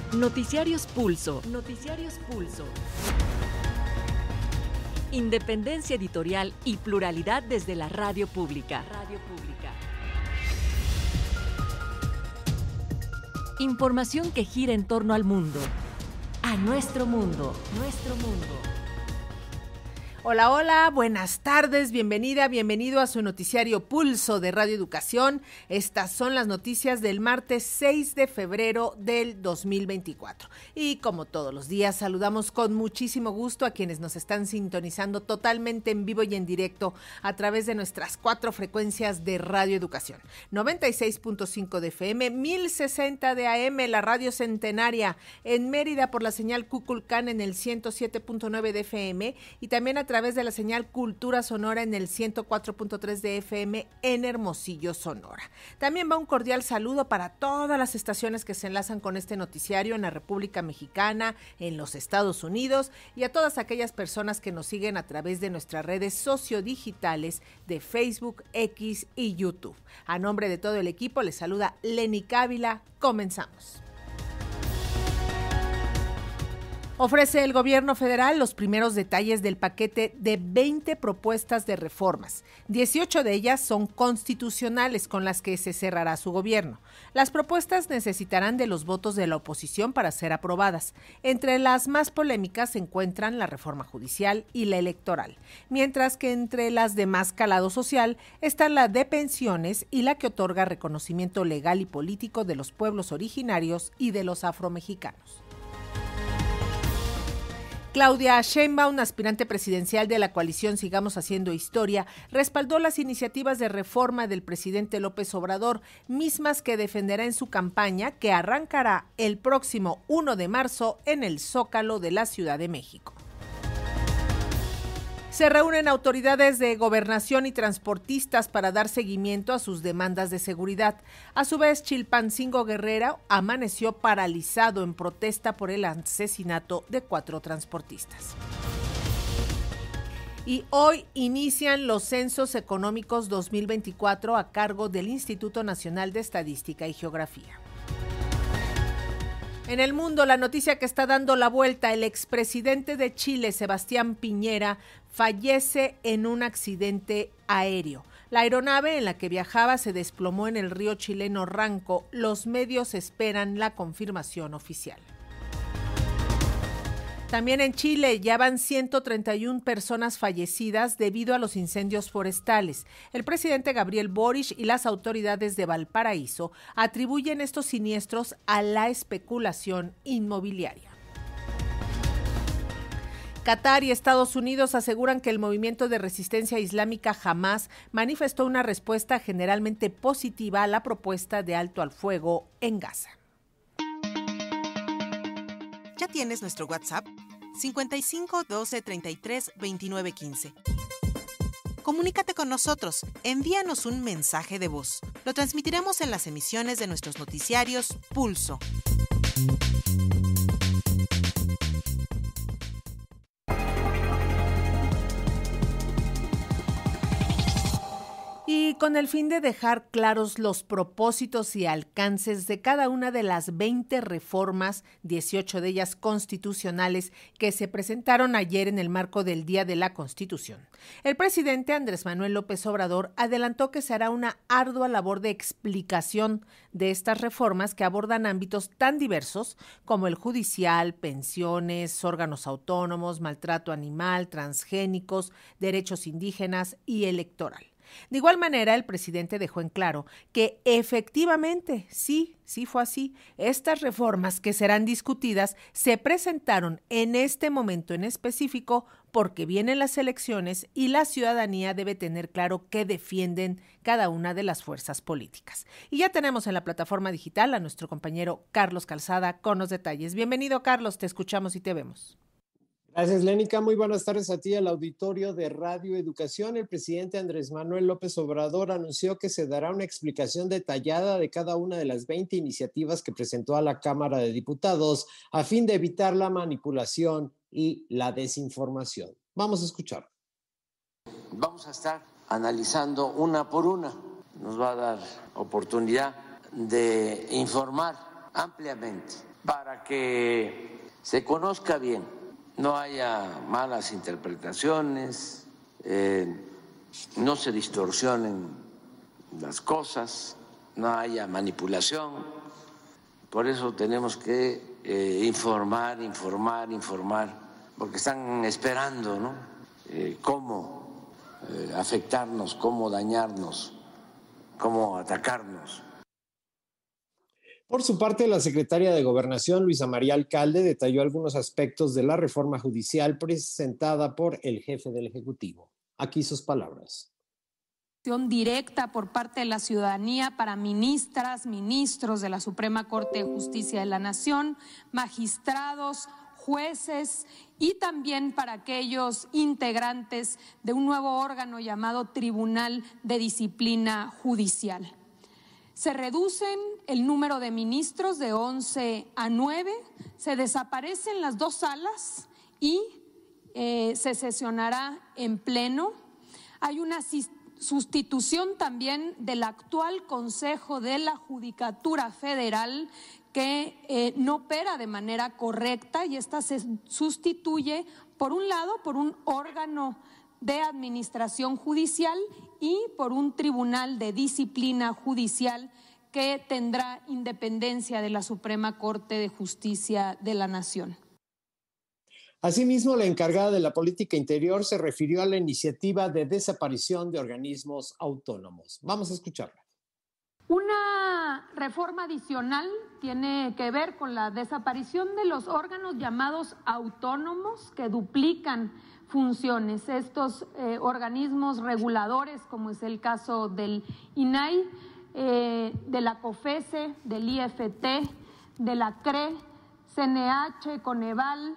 Noticiarios Pulso. Noticiarios Pulso. Independencia editorial y pluralidad desde la radio pública. Radio pública. Información que gira en torno al mundo. A nuestro mundo. Nuestro mundo. Hola, hola, buenas tardes, bienvenido a su noticiario Pulso de Radio Educación. Estas son las noticias del martes 6 de febrero del 2024. Y como todos los días, saludamos con muchísimo gusto a quienes nos están sintonizando totalmente en vivo y en directo a través de nuestras 4 frecuencias de Radio Educación. 96.5 de FM, 1060 de AM, la Radio Centenaria, en Mérida por la señal Cuculcán en el 107.9 de FM y también a través de la señal Cultura Sonora en el 104.3 de FM en Hermosillo, Sonora. También va un cordial saludo para todas las estaciones que se enlazan con este noticiario en la República Mexicana, en los Estados Unidos y a todas aquellas personas que nos siguen a través de nuestras redes sociodigitales de Facebook, X y YouTube. A nombre de todo el equipo les saluda Leni Cávila. Comenzamos. Ofrece el gobierno federal los primeros detalles del paquete de 20 propuestas de reformas. 18 de ellas son constitucionales con las que se cerrará su gobierno. Las propuestas necesitarán de los votos de la oposición para ser aprobadas. Entre las más polémicas se encuentran la reforma judicial y la electoral, mientras que entre las de más calado social están la de pensiones y la que otorga reconocimiento legal y político de los pueblos originarios y de los afromexicanos. Claudia Sheinbaum, aspirante presidencial de la coalición Sigamos Haciendo Historia, respaldó las iniciativas de reforma del presidente López Obrador, mismas que defenderá en su campaña que arrancará el próximo 1 de marzo en el Zócalo de la Ciudad de México. Se reúnen autoridades de gobernación y transportistas para dar seguimiento a sus demandas de seguridad. A su vez, Chilpancingo Guerrero amaneció paralizado en protesta por el asesinato de 4 transportistas. Y hoy inician los censos económicos 2024 a cargo del Instituto Nacional de Estadística y Geografía. En el mundo, la noticia que está dando la vuelta: el expresidente de Chile, Sebastián Piñera, fallece en un accidente aéreo. La aeronave en la que viajaba se desplomó en el río chileno Ranco. Los medios esperan la confirmación oficial. También en Chile ya van 131 personas fallecidas debido a los incendios forestales. El presidente Gabriel Boric y las autoridades de Valparaíso atribuyen estos siniestros a la especulación inmobiliaria. Qatar y Estados Unidos aseguran que el movimiento de resistencia islámica Hamás manifestó una respuesta generalmente positiva a la propuesta de alto al fuego en Gaza. ¿Ya tienes nuestro WhatsApp? 55 12 33 29 15. Comunícate con nosotros, envíanos un mensaje de voz. Lo transmitiremos en las emisiones de nuestros noticiarios Pulso. Y con el fin de dejar claros los propósitos y alcances de cada una de las 20 reformas, 18 de ellas constitucionales, que se presentaron ayer en el marco del Día de la Constitución, el presidente Andrés Manuel López Obrador adelantó que se hará una ardua labor de explicación de estas reformas que abordan ámbitos tan diversos como el judicial, pensiones, órganos autónomos, maltrato animal, transgénicos, derechos indígenas y electoral. De igual manera, el presidente dejó en claro que efectivamente, sí fue así. Estas reformas que serán discutidas se presentaron en este momento en específico porque vienen las elecciones y la ciudadanía debe tener claro qué defienden cada una de las fuerzas políticas. Y ya tenemos en la plataforma digital a nuestro compañero Carlos Calzada con los detalles. Bienvenido, Carlos, te escuchamos y te vemos. Gracias, Lénica. Muy buenas tardes a ti, al auditorio de Radio Educación. El presidente Andrés Manuel López Obrador anunció que se dará una explicación detallada de cada una de las 20 iniciativas que presentó a la Cámara de Diputados a fin de evitar la manipulación y la desinformación. Vamos a escuchar. Vamos a estar analizando una por una. Nos va a dar oportunidad de informar ampliamente para que se conozca bien, no haya malas interpretaciones, no se distorsionen las cosas, no haya manipulación. Por eso tenemos que informar, porque están esperando, ¿no? Cómo afectarnos, cómo dañarnos, cómo atacarnos. Por su parte, la secretaria de Gobernación, Luisa María Alcalde, detalló algunos aspectos de la reforma judicial presentada por el jefe del Ejecutivo. Aquí sus palabras. Directa por parte de la ciudadanía para ministras, ministros de la Suprema Corte de Justicia de la Nación, magistrados, jueces y también para aquellos integrantes de un nuevo órgano llamado Tribunal de Disciplina Judicial. Se reducen el número de ministros de 11 a 9, se desaparecen las 2 salas y se sesionará en pleno. Hay una sustitución también del actual Consejo de la Judicatura Federal que no opera de manera correcta y esta se sustituye, por un lado, por un órgano de administración judicial y por un tribunal de disciplina judicial que tendrá independencia de la Suprema Corte de Justicia de la Nación. Asimismo, la encargada de la política interior se refirió a la iniciativa de desaparición de organismos autónomos. Vamos a escucharla. Una reforma adicional tiene que ver con la desaparición de los órganos llamados autónomos que duplican funciones. Estos organismos reguladores, como es el caso del INAI, de la COFESE, del IFT, de la CRE, CNH, Coneval,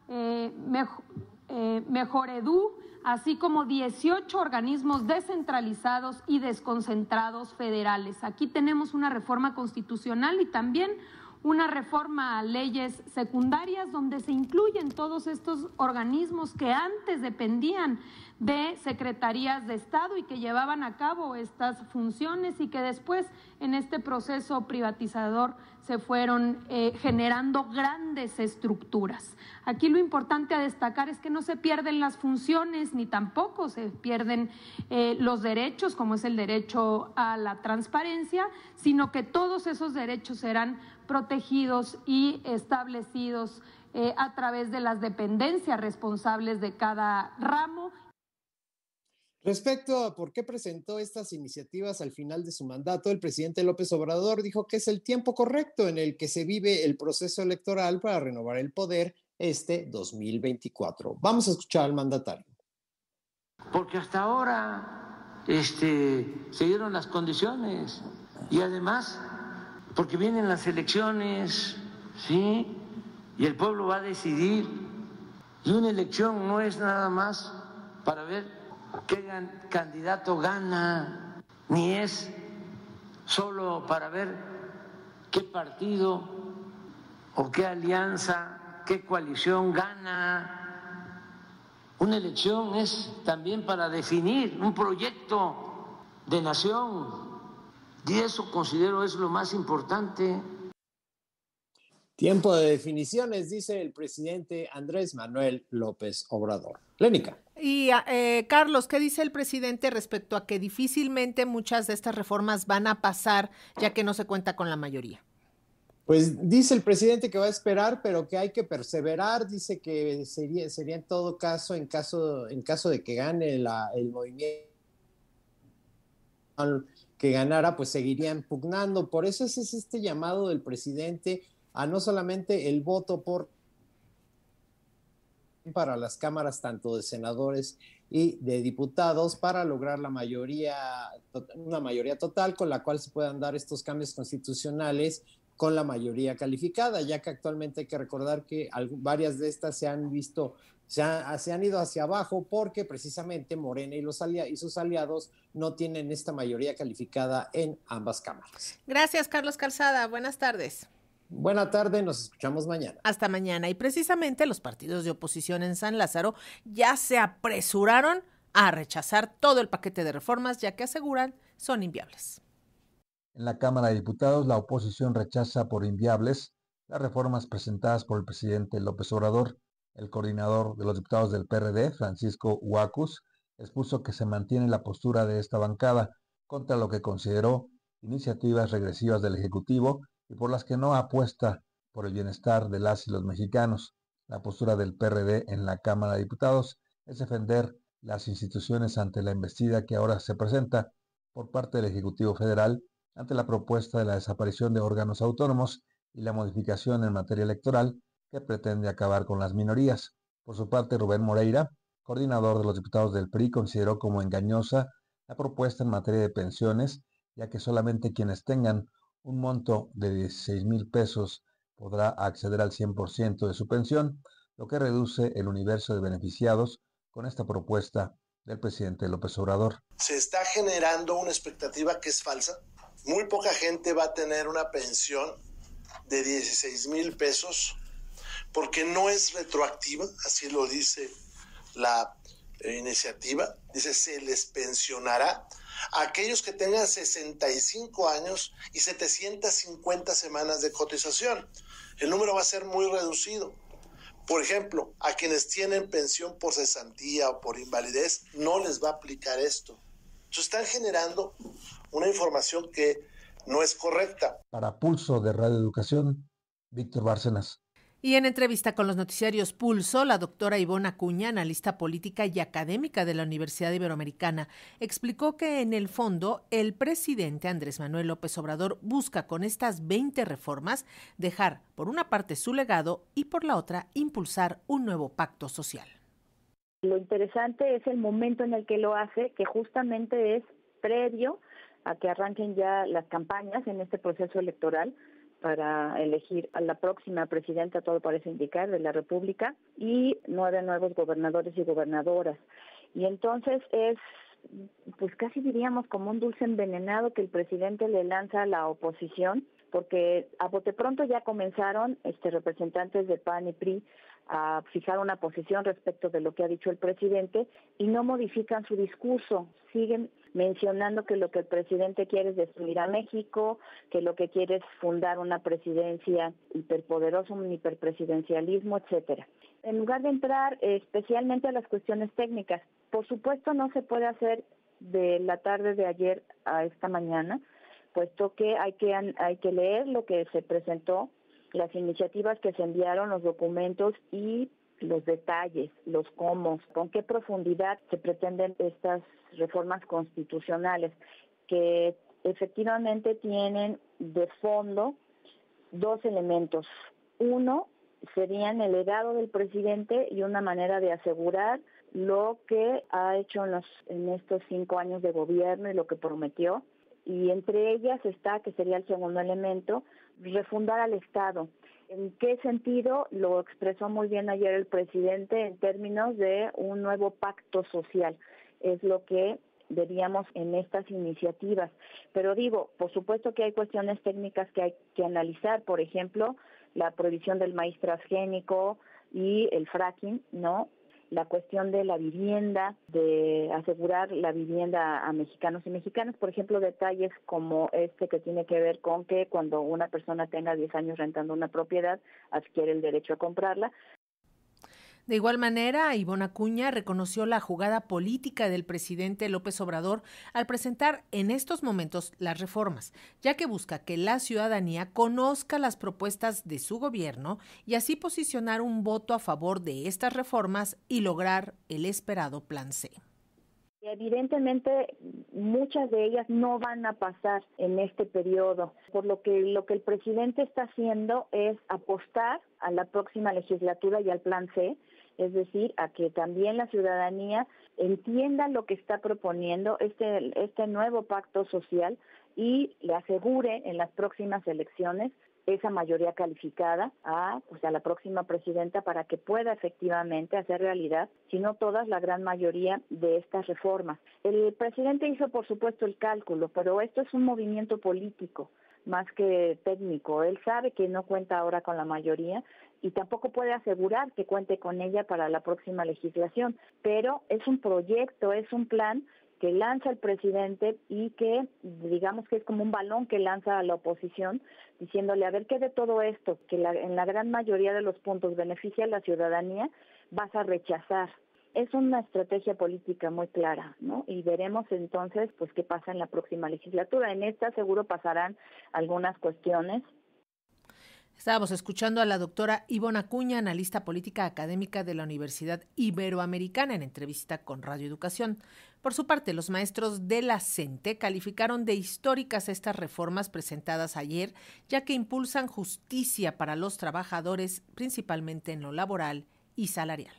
Mejoredu, así como 18 organismos descentralizados y desconcentrados federales. Aquí tenemos una reforma constitucional y también una reforma a leyes secundarias donde se incluyen todos estos organismos que antes dependían de secretarías de Estado y que llevaban a cabo estas funciones y que después en este proceso privatizador se fueron generando grandes estructuras. Aquí lo importante a destacar es que no se pierden las funciones ni tampoco se pierden los derechos, como es el derecho a la transparencia, sino que todos esos derechos serán protegidos y establecidos a través de las dependencias responsables de cada ramo. Respecto a por qué presentó estas iniciativas al final de su mandato, el presidente López Obrador dijo que es el tiempo correcto en el que se vive el proceso electoral para renovar el poder este 2024. Vamos a escuchar al mandatario. Porque hasta ahora se dieron las condiciones y además porque vienen las elecciones, ¿sí? Y el pueblo va a decidir. Y una elección no es nada más para ver qué candidato gana, ni es solo para ver qué partido o qué alianza, qué coalición gana. Una elección es también para definir un proyecto de nación y eso considero es lo más importante. Tiempo de definiciones, dice el presidente Andrés Manuel López Obrador. Lénica. Y Carlos, ¿qué dice el presidente respecto a que difícilmente muchas de estas reformas van a pasar ya que no se cuenta con la mayoría? Pues dice el presidente que va a esperar, pero que hay que perseverar. Dice que sería en todo caso, en caso de que gane el movimiento que ganara, pues seguirían pugnando. Por eso es este llamado del presidente a no solamente el voto para las cámaras tanto de senadores y de diputados para lograr una mayoría total con la cual se puedan dar estos cambios constitucionales con la mayoría calificada, ya que actualmente hay que recordar que varias de estas se han ido hacia abajo porque precisamente Morena y sus aliados no tienen esta mayoría calificada en ambas cámaras. Gracias, Carlos Calzada. Buenas tardes. Buena tarde, nos escuchamos mañana. Hasta mañana. Y precisamente los partidos de oposición en San Lázaro ya se apresuraron a rechazar todo el paquete de reformas, ya que aseguran son inviables. En la Cámara de Diputados, la oposición rechaza por inviables las reformas presentadas por el presidente López Obrador. El coordinador de los diputados del PRD, Francisco Huacus, expuso que se mantiene la postura de esta bancada contra lo que consideró iniciativas regresivas del Ejecutivo y por las que no apuesta por el bienestar de las y los mexicanos. La postura del PRD en la Cámara de Diputados es defender las instituciones ante la embestida que ahora se presenta por parte del Ejecutivo Federal ante la propuesta de la desaparición de órganos autónomos y la modificación en materia electoral que pretende acabar con las minorías. Por su parte, Rubén Moreira, coordinador de los diputados del PRI, consideró como engañosa la propuesta en materia de pensiones, ya que solamente quienes tengan un monto de 16,000 pesos podrá acceder al 100% de su pensión, lo que reduce el universo de beneficiados con esta propuesta del presidente López Obrador. Se está generando una expectativa que es falsa. Muy poca gente va a tener una pensión de 16,000 pesos porque no es retroactiva, así lo dice la iniciativa. Dice, se les pensionará a aquellos que tengan 65 años y 750 semanas de cotización. El número va a ser muy reducido. Por ejemplo, a quienes tienen pensión por cesantía o por invalidez, no les va a aplicar esto. Entonces están generando una información que no es correcta. Para Pulso de Radio Educación, Víctor Bárcenas. Y en entrevista con los noticiarios Pulso, la doctora Ivonne Acuña, analista política y académica de la Universidad Iberoamericana, explicó que en el fondo el presidente Andrés Manuel López Obrador busca con estas 20 reformas dejar por una parte su legado y por la otra impulsar un nuevo pacto social. Lo interesante es el momento en el que lo hace, que justamente es previo a que arranquen ya las campañas en este proceso electoral para elegir a la próxima presidenta, todo parece indicar, de la República, y 9 nuevos gobernadores y gobernadoras. Y entonces es, pues casi diríamos como un dulce envenenado que el presidente le lanza a la oposición, porque a bote pronto ya comenzaron representantes de PAN y PRI a fijar una posición respecto de lo que ha dicho el presidente y no modifican su discurso, siguen mencionando que lo que el presidente quiere es destruir a México, que lo que quiere es fundar una presidencia hiperpoderosa, un hiperpresidencialismo, etcétera. En lugar de entrar especialmente a las cuestiones técnicas, por supuesto no se puede hacer de la tarde de ayer a esta mañana, puesto que hay que leer lo que se presentó, las iniciativas que se enviaron, los documentos y los detalles, los cómo, con qué profundidad se pretenden estas reformas constitucionales, que efectivamente tienen de fondo 2 elementos. Uno, serían el legado del presidente y una manera de asegurar lo que ha hecho en estos 5 años de gobierno y lo que prometió. Y entre ellas está, que sería el segundo elemento, refundar al Estado. ¿En qué sentido? Lo expresó muy bien ayer el presidente en términos de un nuevo pacto social. Es lo que veríamos en estas iniciativas. Pero digo, por supuesto que hay cuestiones técnicas que hay que analizar, por ejemplo, la prohibición del maíz transgénico y el fracking, ¿no? La cuestión de la vivienda, de asegurar la vivienda a mexicanos y mexicanas, por ejemplo, detalles como que tiene que ver con que cuando una persona tenga 10 años rentando una propiedad, adquiere el derecho a comprarla. De igual manera, Ivonne Acuña reconoció la jugada política del presidente López Obrador al presentar en estos momentos las reformas, ya que busca que la ciudadanía conozca las propuestas de su gobierno y así posicionar un voto a favor de estas reformas y lograr el esperado Plan C. Evidentemente, muchas de ellas no van a pasar en este periodo, por lo que el presidente está haciendo es apostar a la próxima legislatura y al Plan C, es decir, a que también la ciudadanía entienda lo que está proponiendo este nuevo pacto social y le asegure en las próximas elecciones esa mayoría calificada a la próxima presidenta para que pueda efectivamente hacer realidad, si no todas, la gran mayoría de estas reformas. El presidente hizo, por supuesto, el cálculo, pero esto es un movimiento político más que técnico. Él sabe que no cuenta ahora con la mayoría y tampoco puede asegurar que cuente con ella para la próxima legislación, pero es un proyecto, es un plan que lanza el presidente y que digamos que es como un balón que lanza a la oposición diciéndole a ver qué de todo esto que en la gran mayoría de los puntos beneficia a la ciudadanía vas a rechazar. Es una estrategia política muy clara, ¿no? Y veremos entonces pues qué pasa en la próxima legislatura. En esta seguro pasarán algunas cuestiones. Estábamos escuchando a la doctora Ivonne Acuña, analista política académica de la Universidad Iberoamericana, en entrevista con Radio Educación. Por su parte, los maestros de la CENTE calificaron de históricas estas reformas presentadas ayer, ya que impulsan justicia para los trabajadores, principalmente en lo laboral y salarial.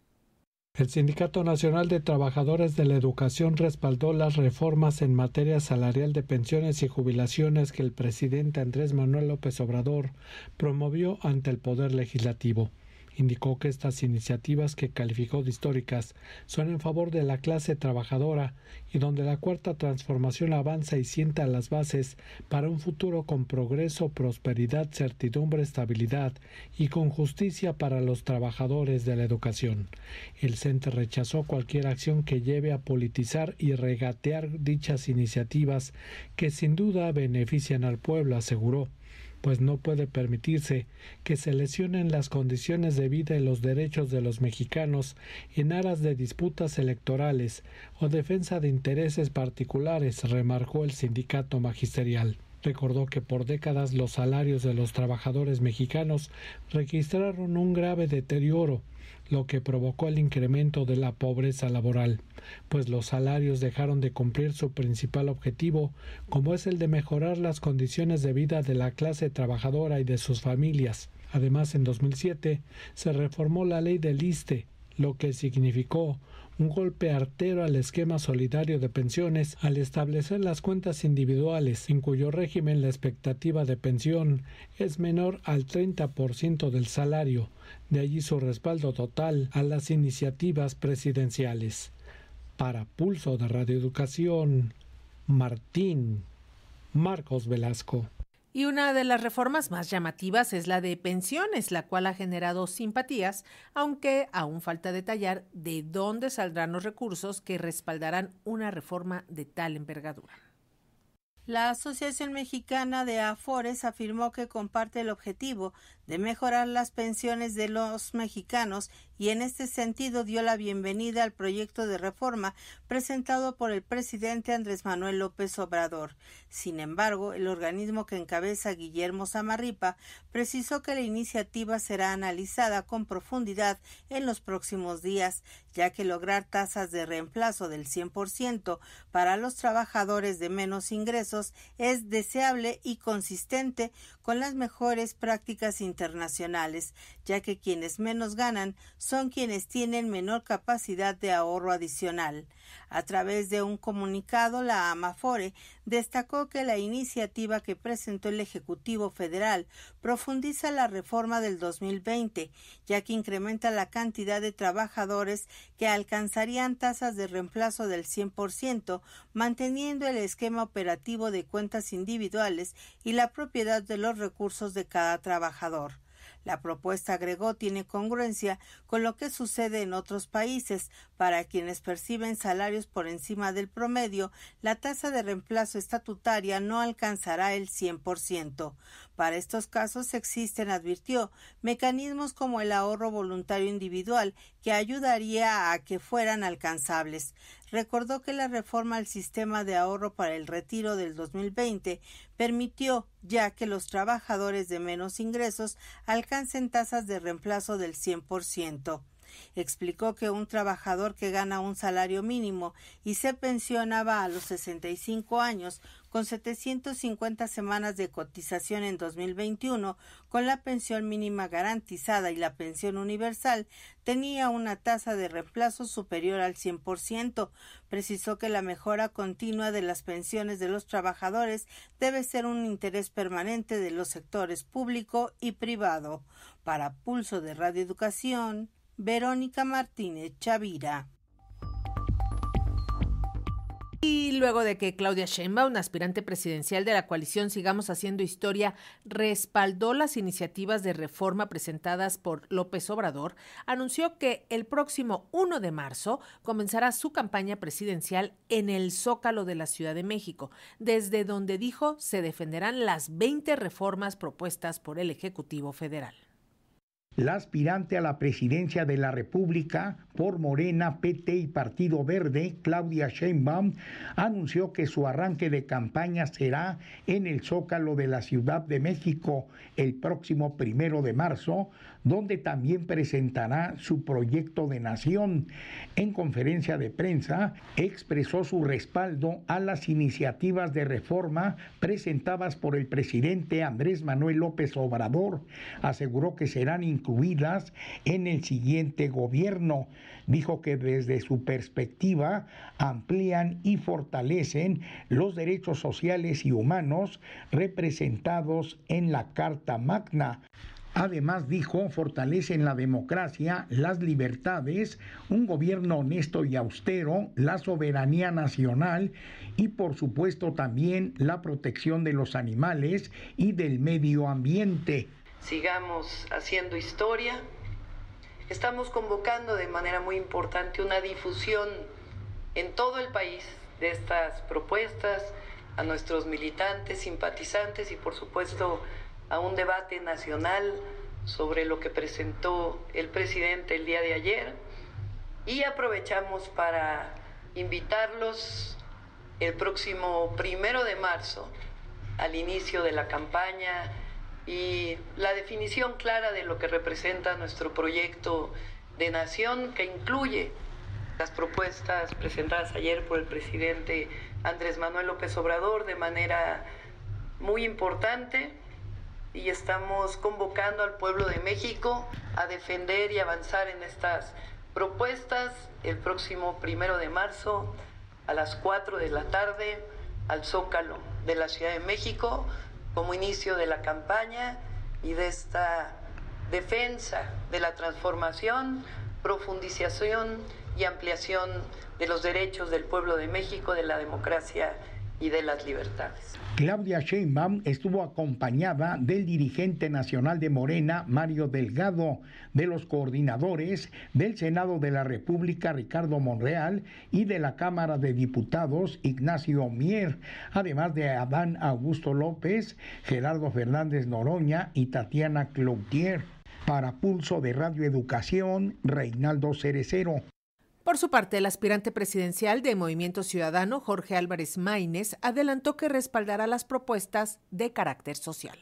El Sindicato Nacional de Trabajadores de la Educación respaldó las reformas en materia salarial de pensiones y jubilaciones que el presidente Andrés Manuel López Obrador promovió ante el Poder Legislativo. Indicó que estas iniciativas, que calificó de históricas, son en favor de la clase trabajadora y donde la Cuarta Transformación avanza y sienta las bases para un futuro con progreso, prosperidad, certidumbre, estabilidad y con justicia para los trabajadores de la educación. El CENTE rechazó cualquier acción que lleve a politizar y regatear dichas iniciativas que sin duda benefician al pueblo, aseguró, pues no puede permitirse que se lesionen las condiciones de vida y los derechos de los mexicanos en aras de disputas electorales o defensa de intereses particulares, remarcó el sindicato magisterial. Recordó que por décadas los salarios de los trabajadores mexicanos registraron un grave deterioro, lo que provocó el incremento de la pobreza laboral, pues los salarios dejaron de cumplir su principal objetivo, como es el de mejorar las condiciones de vida de la clase trabajadora y de sus familias. Además, en 2007 se reformó la ley del ISSSTE, lo que significó un golpe artero al esquema solidario de pensiones al establecer las cuentas individuales, en cuyo régimen la expectativa de pensión es menor al 30% del salario, de allí su respaldo total a las iniciativas presidenciales. Para Pulso de Radio Educación, Marcos Velasco. Y una de las reformas más llamativas es la de pensiones, la cual ha generado simpatías, aunque aún falta detallar de dónde saldrán los recursos que respaldarán una reforma de tal envergadura. La Asociación Mexicana de Afores afirmó que comparte el objetivo de mejorar las pensiones de los mexicanos y en este sentido dio la bienvenida al proyecto de reforma presentado por el presidente Andrés Manuel López Obrador. Sin embargo, el organismo que encabeza Guillermo Zamarripa precisó que la iniciativa será analizada con profundidad en los próximos días, ya que lograr tasas de reemplazo del 100% para los trabajadores de menos ingresos es deseable y consistente con las mejores prácticas internacionales, ya que quienes menos ganan son quienes tienen menor capacidad de ahorro adicional. A través de un comunicado, la Amafore destacó que la iniciativa que presentó el Ejecutivo Federal profundiza la reforma del 2020, ya que incrementa la cantidad de trabajadores que alcanzarían tasas de reemplazo del 100%, manteniendo el esquema operativo de cuentas individuales y la propiedad de los recursos de cada trabajador. La propuesta, agregó, tiene congruencia con lo que sucede en otros países. Para quienes perciben salarios por encima del promedio, la tasa de reemplazo estatutaria no alcanzará el 100%. Para estos casos existen, advirtió, mecanismos como el ahorro voluntario individual que ayudaría a que fueran alcanzables. Recordó que la reforma al sistema de ahorro para el retiro del 2020 permitió ya que los trabajadores de menos ingresos alcancen tasas de reemplazo del 100%. Explicó que un trabajador que gana un salario mínimo y se pensionaba a los 65 años con 750 semanas de cotización en 2021, con la pensión mínima garantizada y la pensión universal, tenía una tasa de reemplazo superior al 100%. Precisó que la mejora continua de las pensiones de los trabajadores debe ser un interés permanente de los sectores público y privado. Para Pulso de Radio Educación, Verónica Martínez Chavira. Y luego de que Claudia Sheinbaum, aspirante presidencial de la coalición Sigamos Haciendo Historia, respaldó las iniciativas de reforma presentadas por López Obrador, anunció que el próximo 1 de marzo comenzará su campaña presidencial en el Zócalo de la Ciudad de México, desde donde dijo se defenderán las 20 reformas propuestas por el Ejecutivo Federal. La aspirante a la presidencia de la República por Morena, PT y Partido Verde, Claudia Sheinbaum, anunció que su arranque de campaña será en el Zócalo de la Ciudad de México el próximo 1 de marzo, donde también presentará su proyecto de nación. En conferencia de prensa, expresó su respaldo a las iniciativas de reforma presentadas por el presidente Andrés Manuel López Obrador. Aseguró que serán incluidas en el siguiente gobierno. Dijo que desde su perspectiva amplían y fortalecen los derechos sociales y humanos representados en la Carta Magna. Además, dijo, fortalecen la democracia, las libertades, un gobierno honesto y austero, la soberanía nacional y, por supuesto, también la protección de los animales y del medio ambiente. Sigamos haciendo historia. Estamos convocando de manera muy importante una difusión en todo el país de estas propuestas, a nuestros militantes, simpatizantes y, por supuesto, a un debate nacional sobre lo que presentó el presidente el día de ayer, y aprovechamos para invitarlos el próximo 1 de marzo al inicio de la campaña y la definición clara de lo que representa nuestro proyecto de nación, que incluye las propuestas presentadas ayer por el presidente Andrés Manuel López Obrador de manera muy importante. Y estamos convocando al pueblo de México a defender y avanzar en estas propuestas el próximo 1 de marzo a las 4 de la tarde al Zócalo de la Ciudad de México como inicio de la campaña y de esta defensa de la transformación, profundización y ampliación de los derechos del pueblo de México, de la democracia y de las libertades. Claudia Sheinbaum estuvo acompañada del dirigente nacional de Morena, Mario Delgado, de los coordinadores del Senado de la República, Ricardo Monreal, y de la Cámara de Diputados, Ignacio Mier, además de Adán Augusto López, Gerardo Fernández Noroña y Tatiana Cloutier. Para Pulso de Radio Educación, Reinaldo Cerecero. Por su parte, el aspirante presidencial de Movimiento Ciudadano, Jorge Álvarez Maínez, adelantó que respaldará las propuestas de carácter social.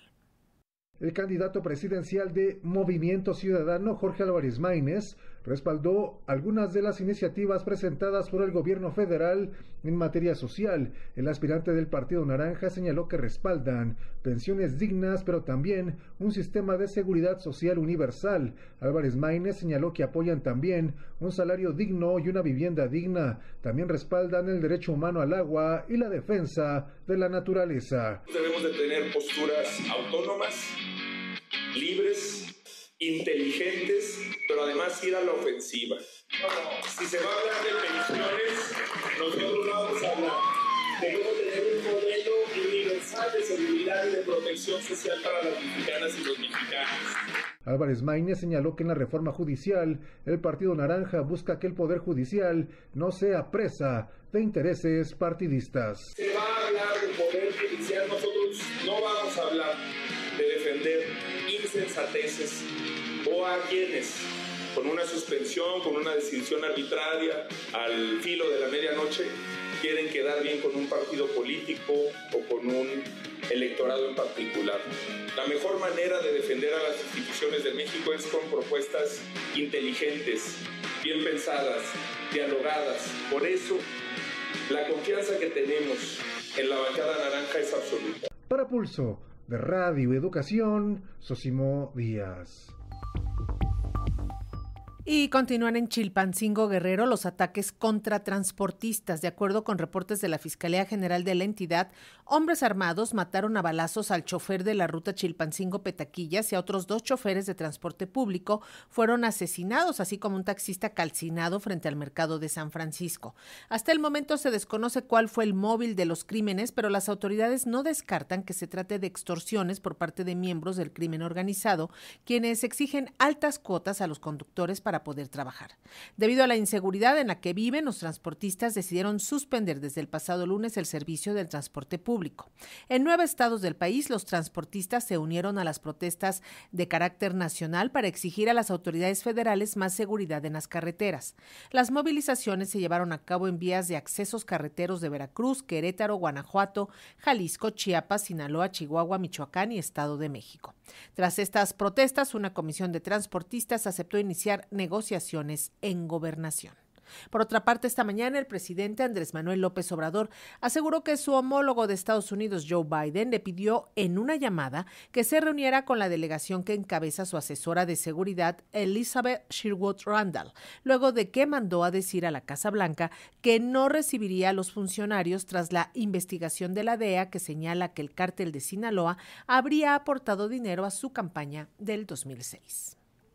El candidato presidencial de Movimiento Ciudadano, Jorge Álvarez Maínez, respaldó algunas de las iniciativas presentadas por el gobierno federal en materia social. El aspirante del Partido Naranja señaló que respaldan pensiones dignas, pero también un sistema de seguridad social universal. Álvarez Maínez señaló que apoyan también un salario digno y una vivienda digna. También respaldan el derecho humano al agua y la defensa de la naturaleza. Debemos de tener posturas autónomas, libres, inteligentes, pero además ir a la ofensiva. Si se va a hablar de pensiones, nosotros vamos a hablar. Debemos tener un modelo universal de seguridad y de protección social para las mexicanas y los mexicanos. Álvarez Maínez señaló que en la reforma judicial, el Partido Naranja busca que el Poder Judicial no sea presa de intereses partidistas. Se va a hablar del Poder Judicial, nosotros no vamos a hablar de defender insensateces o a quienes con una suspensión, con una decisión arbitraria al filo de la medianoche quieren quedar bien con un partido político o con un electorado en particular. La mejor manera de defender a las instituciones de México es con propuestas inteligentes, bien pensadas, dialogadas. Por eso, la confianza que tenemos en la bancada naranja es absoluta. Para Pulso de Radio Educación, Sosimo Díaz. Y continúan en Chilpancingo, Guerrero, los ataques contra transportistas. De acuerdo con reportes de la Fiscalía General de la entidad, hombres armados mataron a balazos al chofer de la ruta Chilpancingo-Petaquillas y a otros 2 choferes de transporte público fueron asesinados, así como un taxista calcinado frente al mercado de San Francisco. Hasta el momento se desconoce cuál fue el móvil de los crímenes, pero las autoridades no descartan que se trate de extorsiones por parte de miembros del crimen organizado, quienes exigen altas cuotas a los conductores para poder trabajar. Debido a la inseguridad en la que viven, los transportistas decidieron suspender desde el pasado lunes el servicio del transporte público. En 9 estados del país, los transportistas se unieron a las protestas de carácter nacional para exigir a las autoridades federales más seguridad en las carreteras. Las movilizaciones se llevaron a cabo en vías de accesos carreteros de Veracruz, Querétaro, Guanajuato, Jalisco, Chiapas, Sinaloa, Chihuahua, Michoacán y Estado de México. Tras estas protestas, una comisión de transportistas aceptó iniciar negociaciones en Gobernación. Por otra parte, esta mañana el presidente Andrés Manuel López Obrador aseguró que su homólogo de Estados Unidos, Joe Biden, le pidió en una llamada que se reuniera con la delegación que encabeza su asesora de seguridad, Elizabeth Sherwood Randall, luego de que mandó a decir a la Casa Blanca que no recibiría a los funcionarios tras la investigación de la DEA que señala que el cártel de Sinaloa habría aportado dinero a su campaña del 2006.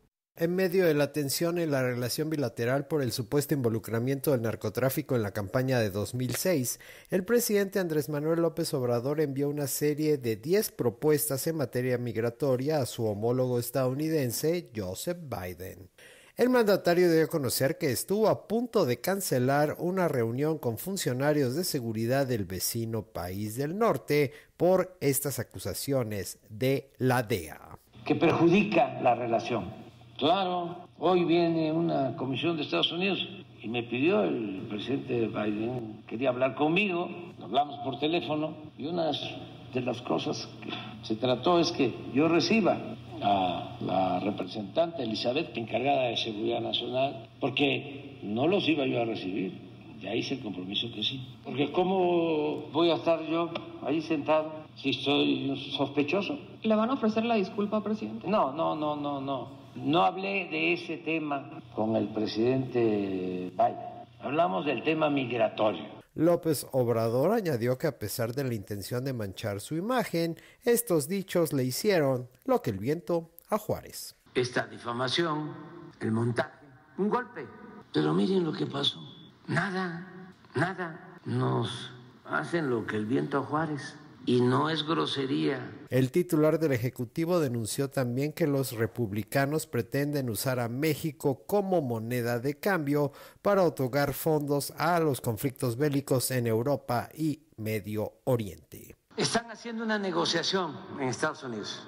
En medio de la tensión en la relación bilateral por el supuesto involucramiento del narcotráfico en la campaña de 2006, el presidente Andrés Manuel López Obrador envió una serie de 10 propuestas en materia migratoria a su homólogo estadounidense, Joseph Biden. El mandatario dio a conocer que estuvo a punto de cancelar una reunión con funcionarios de seguridad del vecino país del norte por estas acusaciones de la DEA. Que perjudica la relación. Claro, hoy viene una comisión de Estados Unidos y me pidió el presidente Biden, quería hablar conmigo, hablamos por teléfono y una de las cosas que se trató es que yo reciba a la representante Elizabeth, encargada de Seguridad Nacional, porque no los iba yo a recibir, ya hice el compromiso que sí. Porque ¿cómo voy a estar yo ahí sentado si estoy sospechoso? ¿Le van a ofrecer la disculpa, presidente? No. No hablé de ese tema con el presidente Biden. Hablamos del tema migratorio. López Obrador añadió que a pesar de la intención de manchar su imagen, estos dichos le hicieron lo que el viento a Juárez. Esta difamación, el montaje, un golpe. Pero miren lo que pasó. Nada. Nos hacen lo que el viento a Juárez. Y no es grosería. El titular del Ejecutivo denunció también que los republicanos pretenden usar a México como moneda de cambio para otorgar fondos a los conflictos bélicos en Europa y Medio Oriente. Están haciendo una negociación en Estados Unidos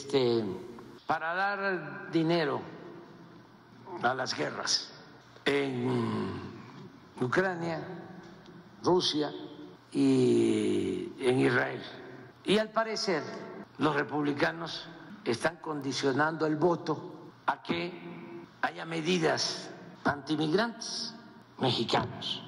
para dar dinero a las guerras en Ucrania, Rusia y en Israel. Y al parecer los republicanos están condicionando el voto a que haya medidas antimigrantes mexicanos.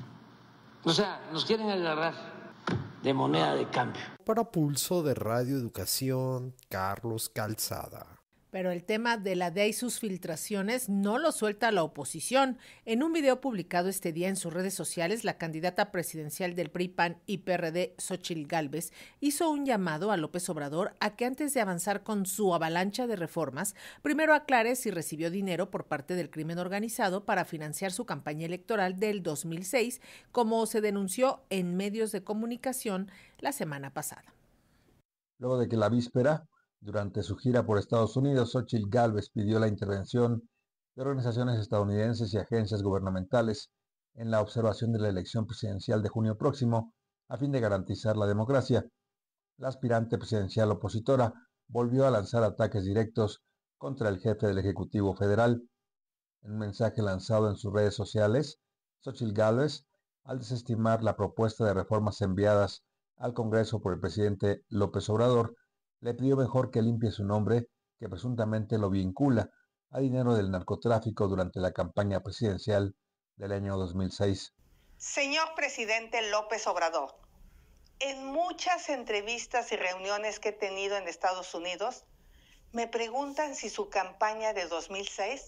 O sea, nos quieren agarrar de moneda de cambio. Para Pulso de Radio Educación, Carlos Calzada. Pero el tema de la DEA y sus filtraciones no lo suelta la oposición. En un video publicado este día en sus redes sociales, la candidata presidencial del PRI, PAN y PRD, Xóchitl Gálvez, hizo un llamado a López Obrador a que antes de avanzar con su avalancha de reformas, primero aclare si recibió dinero por parte del crimen organizado para financiar su campaña electoral del 2006, como se denunció en medios de comunicación la semana pasada. Luego de que la víspera, durante su gira por Estados Unidos, Xóchitl Gálvez pidió la intervención de organizaciones estadounidenses y agencias gubernamentales en la observación de la elección presidencial de junio próximo a fin de garantizar la democracia. La aspirante presidencial opositora volvió a lanzar ataques directos contra el jefe del Ejecutivo Federal. En un mensaje lanzado en sus redes sociales, Xóchitl Gálvez, al desestimar la propuesta de reformas enviadas al Congreso por el presidente López Obrador, le pidió mejor que limpie su nombre, que presuntamente lo vincula a dinero del narcotráfico durante la campaña presidencial del año 2006. Señor presidente López Obrador, en muchas entrevistas y reuniones que he tenido en Estados Unidos, me preguntan si su campaña de 2006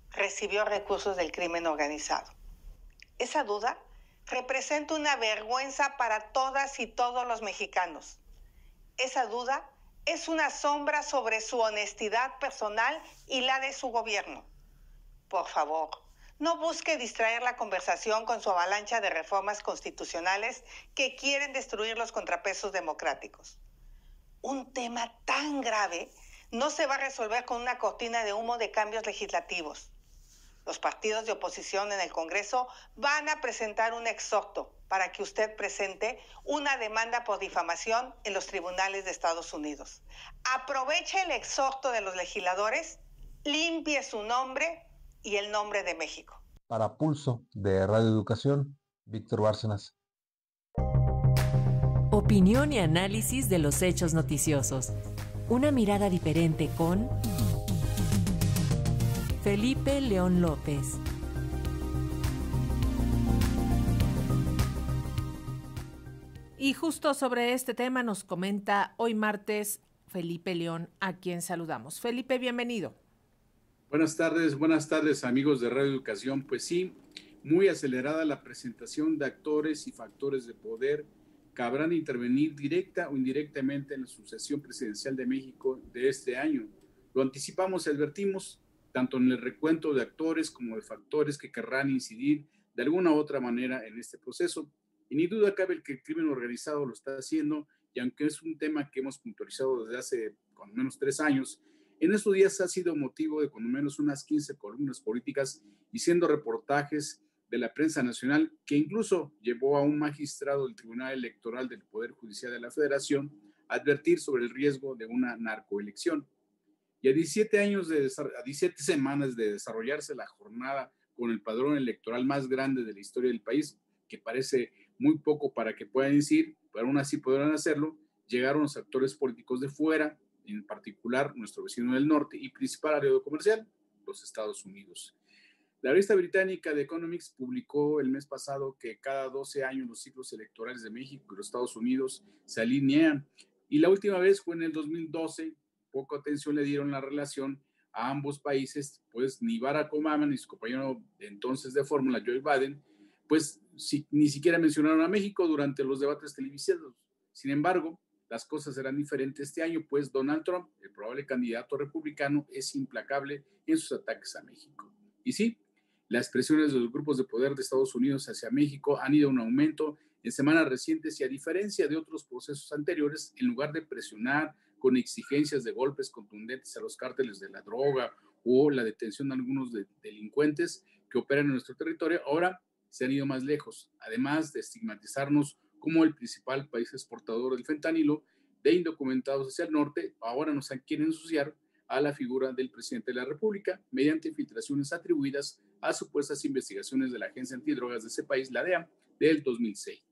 recibió recursos del crimen organizado. Esa duda representa una vergüenza para todas y todos los mexicanos. Esa duda es una sombra sobre su honestidad personal y la de su gobierno. Por favor, no busque distraer la conversación con su avalancha de reformas constitucionales que quieren destruir los contrapesos democráticos. Un tema tan grave no se va a resolver con una cortina de humo de cambios legislativos. Los partidos de oposición en el Congreso van a presentar un exhorto para que usted presente una demanda por difamación en los tribunales de Estados Unidos. Aproveche el exhorto de los legisladores, limpie su nombre y el nombre de México. Para Pulso de Radio Educación, Víctor Bárcenas. Opinión y análisis de los hechos noticiosos. Una mirada diferente con Felipe León López. Y justo sobre este tema nos comenta hoy martes Felipe León, a quien saludamos. Felipe, bienvenido. Buenas tardes amigos de Radio Educación. Pues sí, muy acelerada la presentación de actores y factores de poder que habrán de intervenir directa o indirectamente en la sucesión presidencial de México de este año. Lo anticipamos y advertimos, tanto en el recuento de actores como de factores que querrán incidir de alguna u otra manera en este proceso. Y ni duda cabe que el crimen organizado lo está haciendo, y aunque es un tema que hemos puntualizado desde hace cuando menos 3 años, en estos días ha sido motivo de cuando menos unas 15 columnas políticas y siendo reportajes de la prensa nacional, que incluso llevó a un magistrado del Tribunal Electoral del Poder Judicial de la Federación a advertir sobre el riesgo de una narcoelección. Y a 17 semanas de desarrollarse la jornada con el padrón electoral más grande de la historia del país, que parece muy poco para que puedan decir, pero aún así podrán hacerlo, llegaron los actores políticos de fuera, en particular nuestro vecino del norte y principal aliado comercial, los Estados Unidos. La revista británica The Economist publicó el mes pasado que cada 12 años los ciclos electorales de México y los Estados Unidos se alinean, y la última vez fue en el 2012. Poca atención le dieron la relación a ambos países, pues ni Barack Obama ni su compañero de entonces de fórmula, Joe Biden, pues ni siquiera mencionaron a México durante los debates televisivos. Sin embargo, las cosas serán diferentes este año, pues Donald Trump, el probable candidato republicano, es implacable en sus ataques a México. Y sí, las presiones de los grupos de poder de Estados Unidos hacia México han ido en aumento en semanas recientes, y a diferencia de otros procesos anteriores, en lugar de presionar con exigencias de golpes contundentes a los cárteles de la droga o la detención de algunos delincuentes que operan en nuestro territorio, ahora se han ido más lejos, además de estigmatizarnos como el principal país exportador del fentanilo de indocumentados hacia el norte. Ahora nos quieren ensuciar a la figura del presidente de la República mediante filtraciones atribuidas a supuestas investigaciones de la Agencia Antidrogas de ese país, la DEA, del 2006.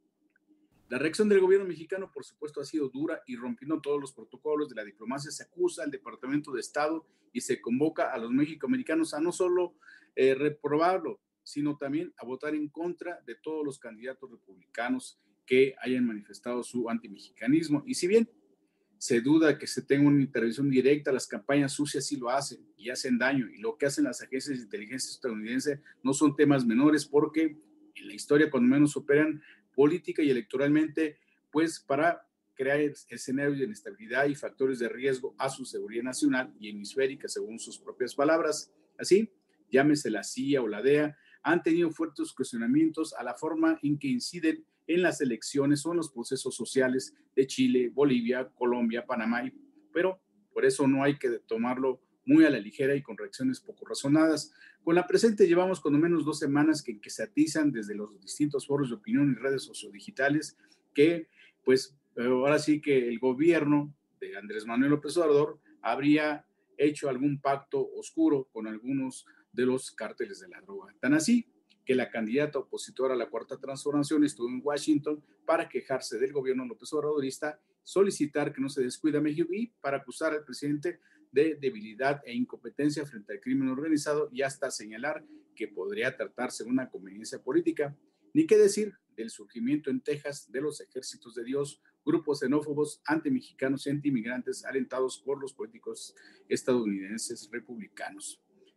La reacción del gobierno mexicano, por supuesto, ha sido dura, y rompiendo todos los protocolos de la diplomacia, se acusa al Departamento de Estado y se convoca a los mexicoamericanos a no solo reprobarlo, sino también a votar en contra de todos los candidatos republicanos que hayan manifestado su antimexicanismo. Y si bien se duda que se tenga una intervención directa, las campañas sucias sí lo hacen y hacen daño, y lo que hacen las agencias de inteligencia estadounidenses no son temas menores, porque en la historia cuando menos operan política y electoralmente, pues para crear escenarios de inestabilidad y factores de riesgo a su seguridad nacional y hemisférica, según sus propias palabras. Así, llámese la CIA o la DEA, han tenido fuertes cuestionamientos a la forma en que inciden en las elecciones o en los procesos sociales de Chile, Bolivia, Colombia, Panamá, pero por eso no hay que tomarlo muy a la ligera y con reacciones poco razonadas. Con la presente llevamos cuando menos 2 semanas que se atizan desde los distintos foros de opinión y redes sociodigitales que, pues, ahora sí que el gobierno de Andrés Manuel López Obrador habría hecho algún pacto oscuro con algunos de los cárteles de la droga. Tan así que la candidata opositora a la Cuarta Transformación estuvo en Washington para quejarse del gobierno López Obradorista, solicitar que no se descuida México y para acusar al presidente de debilidad e incompetencia frente al crimen organizado, y hasta señalar que podría tratarse de una conveniencia política. Ni qué decir del surgimiento en Texas de los ejércitos de Dios, grupos xenófobos, antimexicanos y antiinmigrantes alentados por los políticos estadounidenses republicanos.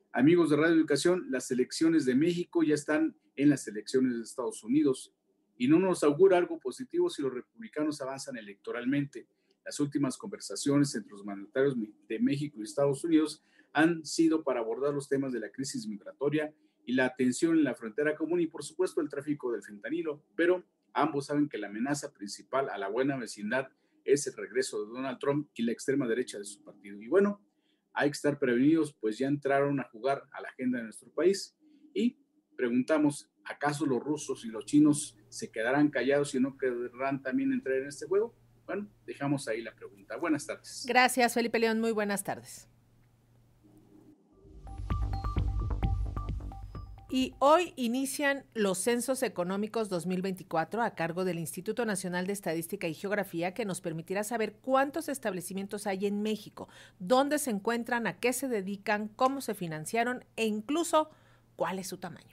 Amigos de Radio Educación, las elecciones de México ya están en las elecciones de Estados Unidos y no nos augura algo positivo si los republicanos avanzan electoralmente. Las últimas conversaciones entre los mandatarios de México y Estados Unidos han sido para abordar los temas de la crisis migratoria y la tensión en la frontera común y, por supuesto, el tráfico del fentanilo, pero ambos saben que la amenaza principal a la buena vecindad es el regreso de Donald Trump y la extrema derecha de su partido. Y bueno, hay que estar prevenidos, pues ya entraron a jugar a la agenda de nuestro país. Y preguntamos, ¿acaso los rusos y los chinos se quedarán callados y no querrán también entrar en este juego? Bueno, dejamos ahí la pregunta. Buenas tardes. Gracias, Felipe León. Muy buenas tardes. Y hoy inician los Censos Económicos 2024 a cargo del Instituto Nacional de Estadística y Geografía, que nos permitirá saber cuántos establecimientos hay en México, dónde se encuentran, a qué se dedican, cómo se financiaron e incluso cuál es su tamaño.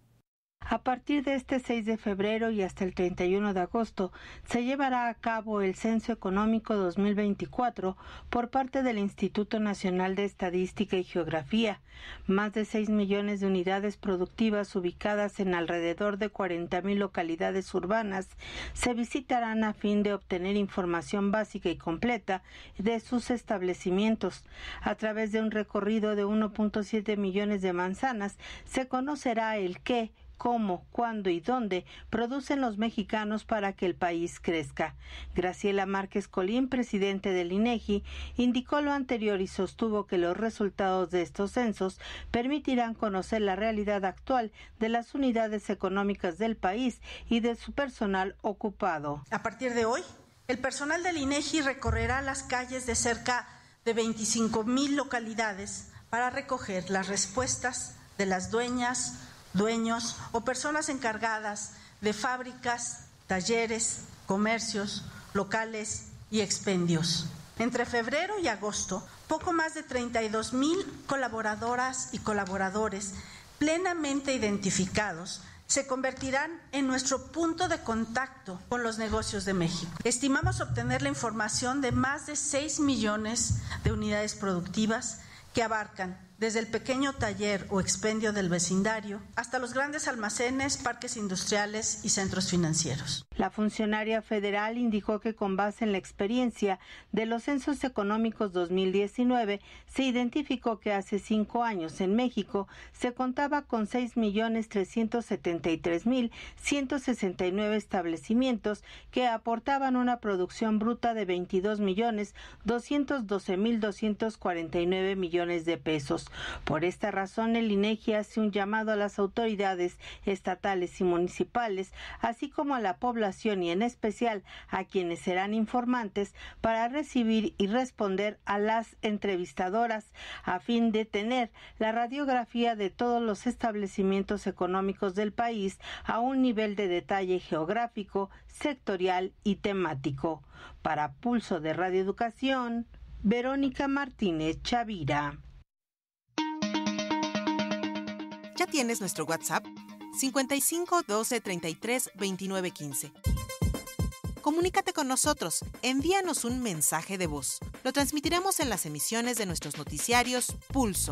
A partir de este 6 de febrero y hasta el 31 de agosto se llevará a cabo el Censo Económico 2024 por parte del Instituto Nacional de Estadística y Geografía. Más de 6 millones de unidades productivas ubicadas en alrededor de 40,000 localidades urbanas se visitarán a fin de obtener información básica y completa de sus establecimientos. A través de un recorrido de 1.7 millones de manzanas se conocerá el qué, cómo, cuándo y dónde producen los mexicanos para que el país crezca. Graciela Márquez Colín, presidente del INEGI, indicó lo anterior y sostuvo que los resultados de estos censos permitirán conocer la realidad actual de las unidades económicas del país y de su personal ocupado. A partir de hoy, el personal del INEGI recorrerá las calles de cerca de 25,000 localidades para recoger las respuestas de las dueñas, dueños o personas encargadas de fábricas, talleres, comercios, locales y expendios. Entre febrero y agosto, poco más de 32,000 colaboradoras y colaboradores plenamente identificados se convertirán en nuestro punto de contacto con los negocios de México. Estimamos obtener la información de más de 6 millones de unidades productivas que abarcan desde el pequeño taller o expendio del vecindario hasta los grandes almacenes, parques industriales y centros financieros. La funcionaria federal indicó que con base en la experiencia de los censos económicos 2019 se identificó que hace 5 años en México se contaba con 6,373,169 establecimientos que aportaban una producción bruta de 22,212,249 millones de pesos. Por esta razón, el INEGI hace un llamado a las autoridades estatales y municipales, así como a la población y en especial a quienes serán informantes, para recibir y responder a las entrevistadoras a fin de tener la radiografía de todos los establecimientos económicos del país a un nivel de detalle geográfico, sectorial y temático. Para Pulso de Radio Educación, Verónica Martínez Chavira. ¿Ya tienes nuestro WhatsApp? 55 12 33 29 15. Comunícate con nosotros, envíanos un mensaje de voz. Lo transmitiremos en las emisiones de nuestros noticiarios Pulso.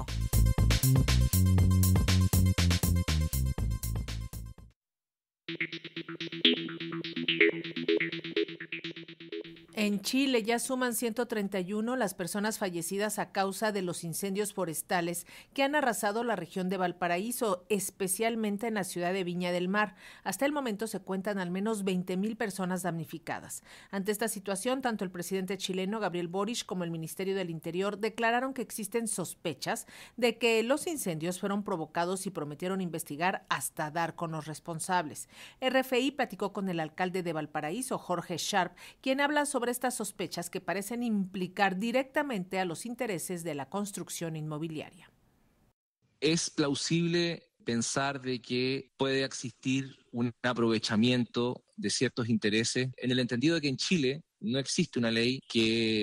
En Chile ya suman 131 las personas fallecidas a causa de los incendios forestales que han arrasado la región de Valparaíso, especialmente en la ciudad de Viña del Mar. Hasta el momento se cuentan al menos 20,000 personas damnificadas. Ante esta situación, tanto el presidente chileno Gabriel Boric como el Ministerio del Interior declararon que existen sospechas de que los incendios fueron provocados y prometieron investigar hasta dar con los responsables. RFI platicó con el alcalde de Valparaíso, Jorge Sharp, quien habla sobre estas sospechas que parecen implicar directamente a los intereses de la construcción inmobiliaria. Es plausible pensar de que puede existir un aprovechamiento de ciertos intereses, en el entendido de que en Chile no existe una ley que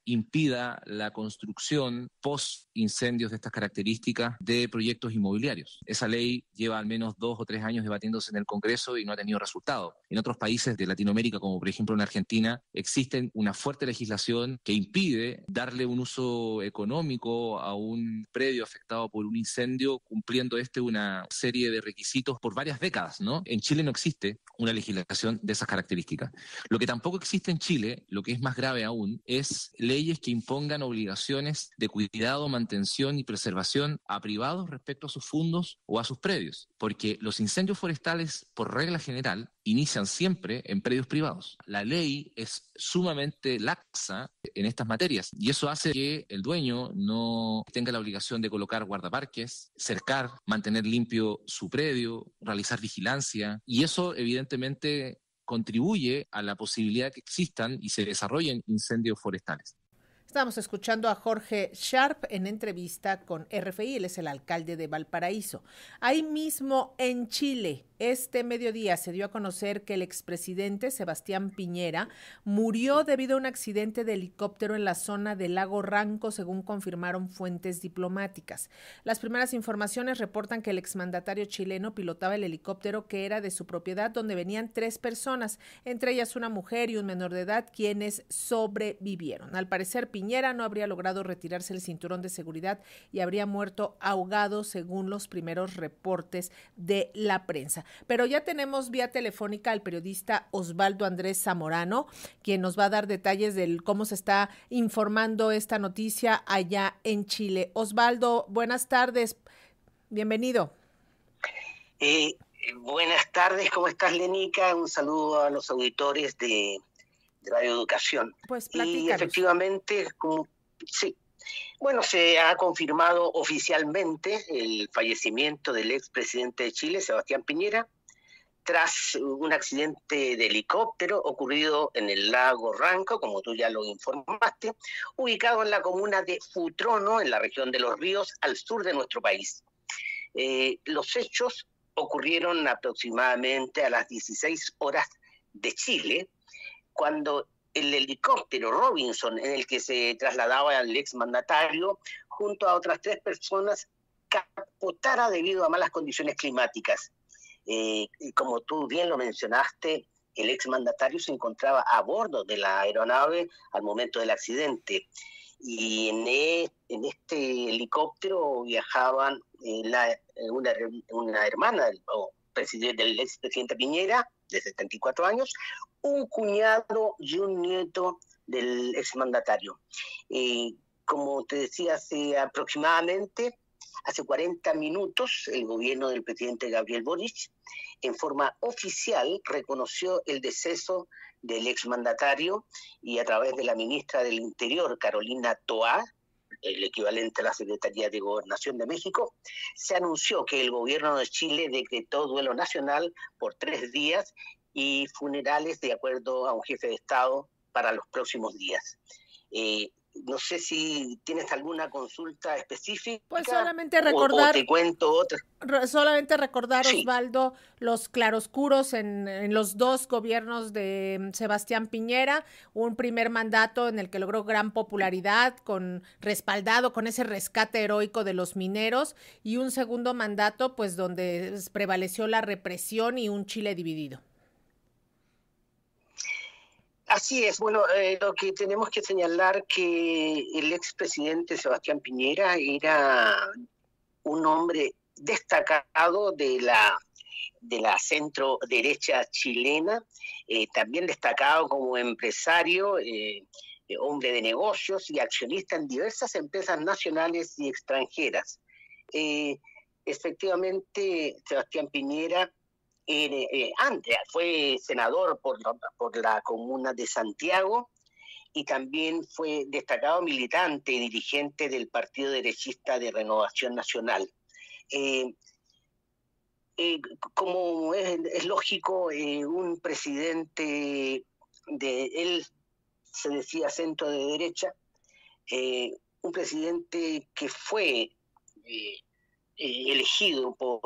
impida la construcción post-incendios de estas características de proyectos inmobiliarios. Esa ley lleva al menos 2 o 3 años debatiéndose en el Congreso y no ha tenido resultado. En otros países de Latinoamérica, como por ejemplo en Argentina, existe una fuerte legislación que impide darle un uso económico a un predio afectado por un incendio, cumpliendo una serie de requisitos por varias décadas, ¿no? En Chile no existe una legislación de esas características. Lo que tampoco existe en Chile, lo que es más grave aún, es leyes que impongan obligaciones de cuidado, mantención y preservación a privados respecto a sus fondos o a sus predios, porque los incendios forestales, por regla general, inician siempre en predios privados. La ley es sumamente laxa en estas materias y eso hace que el dueño no tenga la obligación de colocar guardaparques, cercar, mantener limpio su predio, realizar vigilancia, y eso evidentemente contribuye a la posibilidad que existan y se desarrollen incendios forestales. Estamos escuchando a Jorge Sharp en entrevista con RFI, él es el alcalde de Valparaíso. Ahí mismo en Chile, este mediodía se dio a conocer que el expresidente Sebastián Piñera murió debido a un accidente de helicóptero en la zona del lago Ranco, según confirmaron fuentes diplomáticas. Las primeras informaciones reportan que el exmandatario chileno pilotaba el helicóptero que era de su propiedad, donde venían 3 personas, entre ellas una mujer y un menor de edad, quienes sobrevivieron. Al parecer, Piñera no habría logrado retirarse el cinturón de seguridad y habría muerto ahogado, según los primeros reportes de la prensa. Pero ya tenemos vía telefónica al periodista Osvaldo Andrés Zamorano, quien nos va a dar detalles de cómo se está informando esta noticia allá en Chile. Osvaldo, buenas tardes, bienvenido. Buenas tardes, ¿cómo estás, Lenica? Un saludo a los auditores de Radio Educación. Pues platícanos. Y efectivamente, sí. Bueno, se ha confirmado oficialmente el fallecimiento del expresidente de Chile, Sebastián Piñera, tras un accidente de helicóptero ocurrido en el lago Ranco, como tú ya lo informaste, ubicado en la comuna de Futrono, en la región de Los Ríos, al sur de nuestro país. Los hechos ocurrieron aproximadamente a las 16 horas de Chile, cuando el helicóptero Robinson, en el que se trasladaba el exmandatario, junto a otras 3 personas, capotara debido a malas condiciones climáticas. Como tú bien lo mencionaste, el exmandatario se encontraba a bordo de la aeronave al momento del accidente. Y en este helicóptero viajaban una hermana del expresidente Piñera, de 74 años, un cuñado y un nieto del exmandatario. Como te decía, hace 40 minutos, el gobierno del presidente Gabriel Boric, en forma oficial, reconoció el deceso del exmandatario y a través de la ministra del Interior, Carolina Toá, el equivalente a la Secretaría de Gobernación de México, se anunció que el gobierno de Chile decretó duelo nacional por 3 días y funerales de acuerdo a un jefe de Estado para los próximos días. No sé si tienes alguna consulta específica. Pues solamente recordar. O te cuento otra. Solamente recordar, Sí. Osvaldo, los claroscuros en los 2 gobiernos de Sebastián Piñera, un primer mandato en el que logró gran popularidad, respaldado con ese rescate heroico de los mineros, y un segundo mandato, pues, donde prevaleció la represión y un Chile dividido. Así es, bueno, lo que tenemos que señalar que el expresidente Sebastián Piñera era un hombre destacado de la centro derecha chilena, también destacado como empresario, hombre de negocios y accionista en diversas empresas nacionales y extranjeras. Efectivamente, Sebastián Piñera antes fue senador por la comuna de Santiago y también fue destacado militante y dirigente del partido derechista de Renovación Nacional. Como es lógico, un presidente él se decía centro de derecha, un presidente que fue elegido por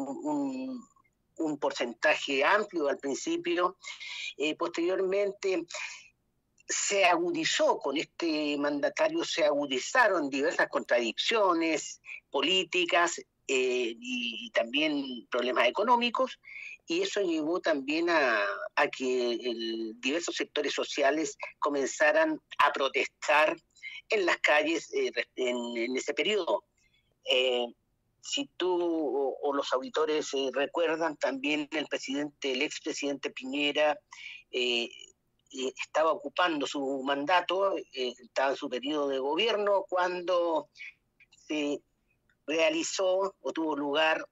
un porcentaje amplio al principio, posteriormente se agudizó con este mandatario, se agudizaron diversas contradicciones políticas y también problemas económicos, y eso llevó también a que diversos sectores sociales comenzaran a protestar en las calles en ese periodo. Si tú o los auditores recuerdan, también el expresidente Piñera estaba ocupando su mandato, estaba en su periodo de gobierno cuando se realizó o tuvo lugar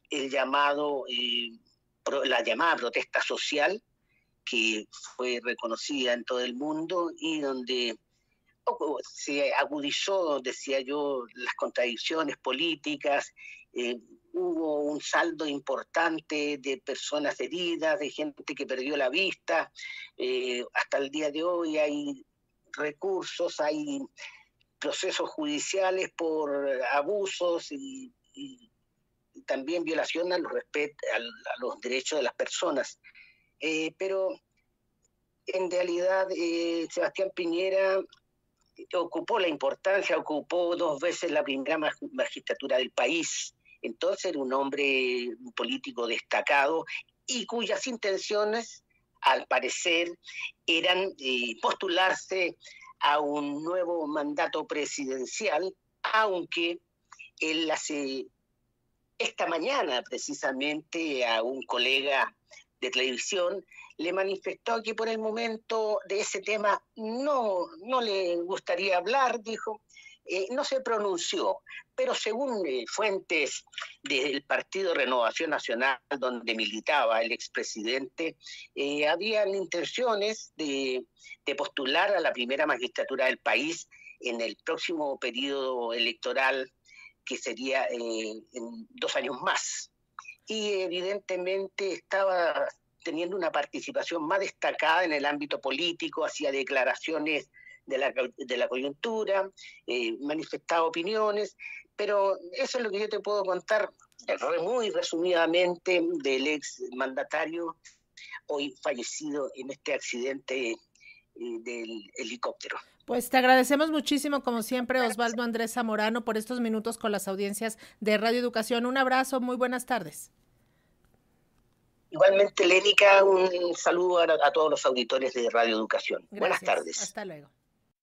la llamada protesta social, que fue reconocida en todo el mundo y donde se agudizó, decía yo, las contradicciones políticas. Hubo un saldo importante de personas heridas, de gente que perdió la vista. Hasta el día de hoy hay recursos, hay procesos judiciales por abusos y también violación a los derechos de las personas. Pero en realidad Sebastián Piñera ocupó 2 veces la primera magistratura del país. Entonces era un hombre político destacado y cuyas intenciones, al parecer, eran postularse a un nuevo mandato presidencial, aunque él esta mañana precisamente a un colega de televisión le manifestó que por el momento de ese tema no le gustaría hablar, dijo. No se pronunció, pero según fuentes del Partido Renovación Nacional, donde militaba el expresidente, habían intenciones de postular a la primera magistratura del país en el próximo periodo electoral, que sería en 2 años más. Y evidentemente estaba teniendo una participación más destacada en el ámbito político, hacía declaraciones de la coyuntura, manifestaba opiniones, pero eso es lo que yo te puedo contar muy resumidamente del ex mandatario, hoy fallecido en este accidente del helicóptero. Pues te agradecemos muchísimo, como siempre, Osvaldo Andrés Zamorano, por estos minutos con las audiencias de Radio Educación. Un abrazo, muy buenas tardes. Igualmente, Lénica, un saludo a todos los auditores de Radio Educación. Gracias. Buenas tardes. Hasta luego.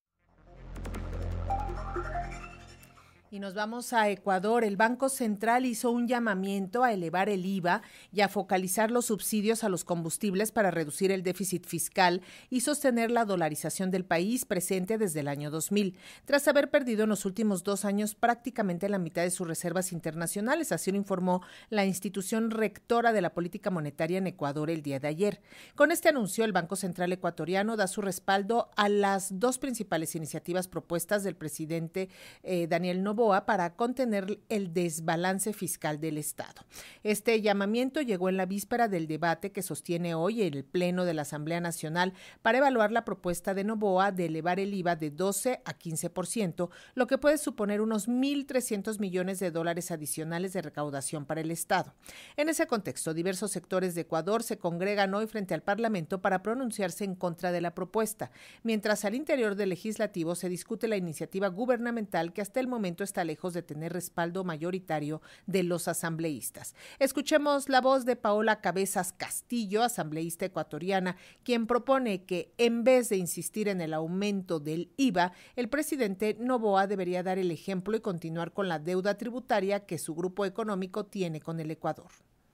Y nos vamos a Ecuador. El Banco Central hizo un llamamiento a elevar el IVA y a focalizar los subsidios a los combustibles para reducir el déficit fiscal y sostener la dolarización del país presente desde el año 2000, tras haber perdido en los últimos 2 años prácticamente la mitad de sus reservas internacionales. Así lo informó la institución rectora de la política monetaria en Ecuador el día de ayer. Con este anuncio, el Banco Central ecuatoriano da su respaldo a las 2 principales iniciativas propuestas del presidente Daniel Noboa para contener el desbalance fiscal del Estado. Este llamamiento llegó en la víspera del debate que sostiene hoy el Pleno de la Asamblea Nacional para evaluar la propuesta de Noboa de elevar el IVA de 12 a 15%, lo que puede suponer unos 1.300 millones de dólares adicionales de recaudación para el Estado. En ese contexto, diversos sectores de Ecuador se congregan hoy frente al Parlamento para pronunciarse en contra de la propuesta, mientras al interior del Legislativo se discute la iniciativa gubernamental que hasta el momento está lejos de tener respaldo mayoritario de los asambleístas. Escuchemos la voz de Paola Cabezas Castillo, asambleísta ecuatoriana, quien propone que en vez de insistir en el aumento del IVA, el presidente Noboa debería dar el ejemplo y continuar con la deuda tributaria que su grupo económico tiene con el Ecuador.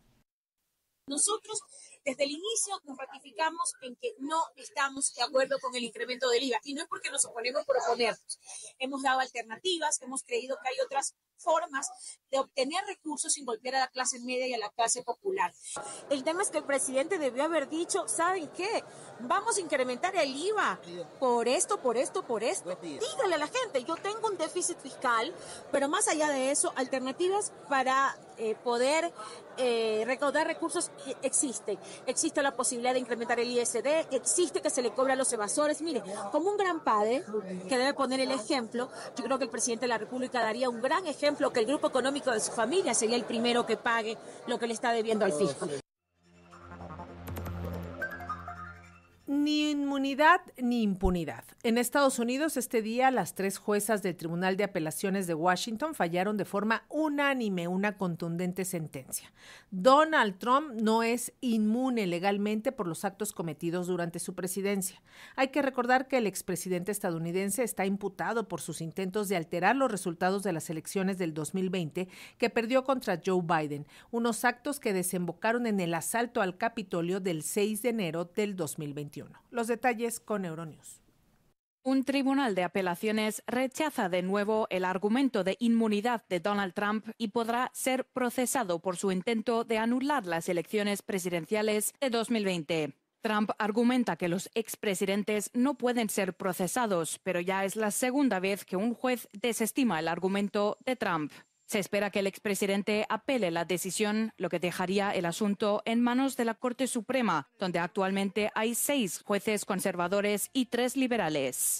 Nosotros desde el inicio nos ratificamos en que no estamos de acuerdo con el incremento del IVA, y no es porque nos oponemos por oponernos. Hemos dado alternativas, hemos creído que hay otras formas de obtener recursos sin golpear a la clase media y a la clase popular. El tema es que el presidente debió haber dicho, ¿saben qué? Vamos a incrementar el IVA por esto. Dígale a la gente, yo tengo un déficit fiscal, pero más allá de eso, alternativas para poder recaudar recursos existen. Existe la posibilidad de incrementar el ISD, existe que se le cobre a los evasores. Mire, como un gran padre que debe poner el ejemplo, yo creo que el presidente de la República daría un gran ejemplo, que el grupo económico de su familia sería el primero que pague lo que le está debiendo al fisco. Ni inmunidad ni impunidad. En Estados Unidos, este día, las 3 juezas del Tribunal de Apelaciones de Washington fallaron de forma unánime una contundente sentencia. Donald Trump no es inmune legalmente por los actos cometidos durante su presidencia. Hay que recordar que el expresidente estadounidense está imputado por sus intentos de alterar los resultados de las elecciones del 2020 que perdió contra Joe Biden, unos actos que desembocaron en el asalto al Capitolio del 6 de enero del 2021. Los detalles con Euronews. Un tribunal de apelaciones rechaza de nuevo el argumento de inmunidad de Donald Trump y podrá ser procesado por su intento de anular las elecciones presidenciales de 2020. Trump argumenta que los expresidentes no pueden ser procesados, pero ya es la segunda vez que un juez desestima el argumento de Trump. Se espera que el expresidente apele la decisión, lo que dejaría el asunto en manos de la Corte Suprema, donde actualmente hay 6 jueces conservadores y 3 liberales.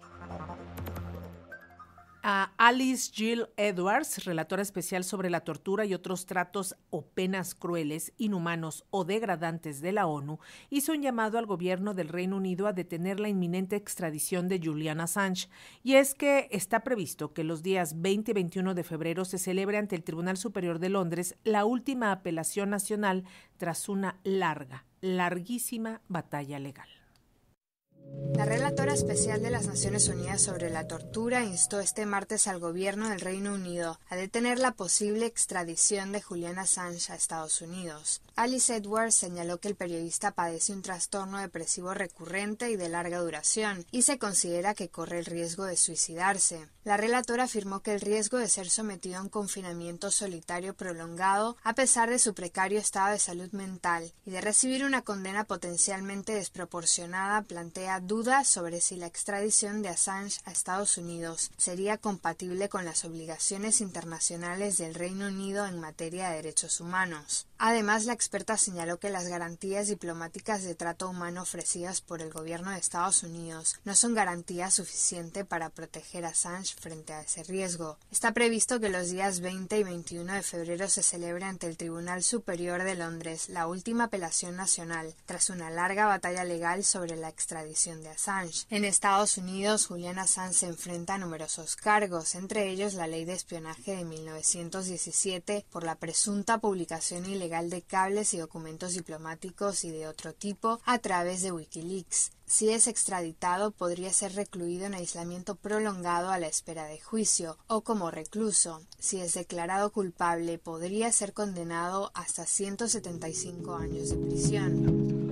A Alice Jill Edwards, relatora especial sobre la tortura y otros tratos o penas crueles, inhumanos o degradantes de la ONU, hizo un llamado al gobierno del Reino Unido a detener la inminente extradición de Julian Assange. Y es que está previsto que los días 20 y 21 de febrero se celebre ante el Tribunal Superior de Londres la última apelación nacional tras una larguísima batalla legal. La relatora especial de las Naciones Unidas sobre la tortura instó este martes al gobierno del Reino Unido a detener la posible extradición de Julian Assange a Estados Unidos. Alice Edwards señaló que el periodista padece un trastorno depresivo recurrente y de larga duración y se considera que corre el riesgo de suicidarse. La relatora afirmó que el riesgo de ser sometido a un confinamiento solitario prolongado, a pesar de su precario estado de salud mental, y de recibir una condena potencialmente desproporcionada, plantea dudas sobre si la extradición de Assange a Estados Unidos sería compatible con las obligaciones internacionales del Reino Unido en materia de derechos humanos. Además, la experta señaló que las garantías diplomáticas de trato humano ofrecidas por el gobierno de Estados Unidos no son garantía suficiente para proteger a Assange frente a ese riesgo. Está previsto que los días 20 y 21 de febrero se celebre ante el Tribunal Superior de Londres la última apelación nacional, tras una larga batalla legal sobre la extradición de Assange. En Estados Unidos, Julian Assange se enfrenta a numerosos cargos, entre ellos la ley de espionaje de 1917 por la presunta publicación ilegal de cables y documentos diplomáticos y de otro tipo a través de Wikileaks. Si es extraditado, podría ser recluido en aislamiento prolongado a la espera de juicio o como recluso. Si es declarado culpable, podría ser condenado hasta 175 años de prisión.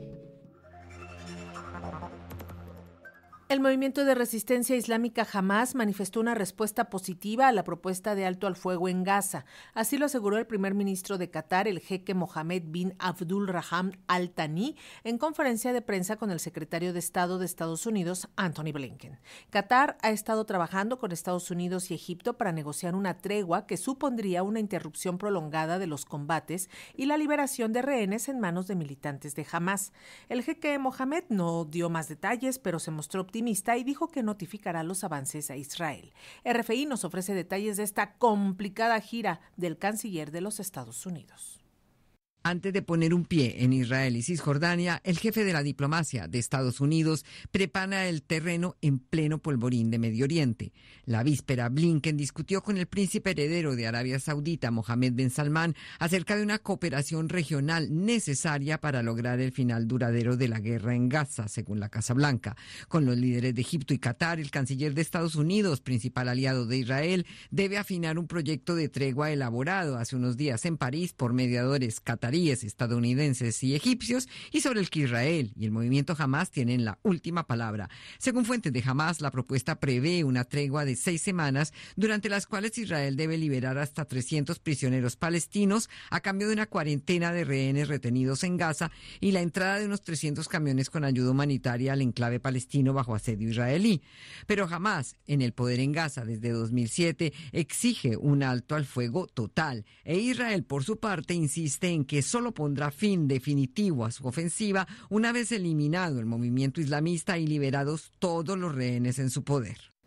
El movimiento de resistencia islámica Hamás manifestó una respuesta positiva a la propuesta de alto al fuego en Gaza. Así lo aseguró el primer ministro de Qatar, el jeque Mohammed bin Abdul Rahman Al Thani, en conferencia de prensa con el secretario de Estado de Estados Unidos, Anthony Blinken. Qatar ha estado trabajando con Estados Unidos y Egipto para negociar una tregua que supondría una interrupción prolongada de los combates y la liberación de rehenes en manos de militantes de Hamás. El jeque Mohammed no dio más detalles, pero se mostró optimista y dijo que notificará los avances a Israel. RFI nos ofrece detalles de esta complicada gira del canciller de los Estados Unidos. Antes de poner un pie en Israel y Cisjordania, el jefe de la diplomacia de Estados Unidos prepara el terreno en pleno polvorín de Medio Oriente. La víspera, Blinken discutió con el príncipe heredero de Arabia Saudita, Mohammed bin Salman, acerca de una cooperación regional necesaria para lograr el final duradero de la guerra en Gaza, según la Casa Blanca. Con los líderes de Egipto y Qatar, el canciller de Estados Unidos, principal aliado de Israel, debe afinar un proyecto de tregua elaborado hace unos días en París por mediadores qataríes, estadounidenses y egipcios, y sobre el que Israel y el movimiento Hamás tienen la última palabra. Según fuentes de Hamás, la propuesta prevé una tregua de 6 semanas, durante las cuales Israel debe liberar hasta 300 prisioneros palestinos a cambio de una cuarentena de rehenes retenidos en Gaza y la entrada de unos 300 camiones con ayuda humanitaria al enclave palestino bajo asedio israelí. Pero Hamás, en el poder en Gaza desde 2007, exige un alto al fuego total, e Israel, por su parte, insiste en que solo pondrá fin definitivo a su ofensiva una vez eliminado el movimiento islamista y liberados todos los rehenes en su poder.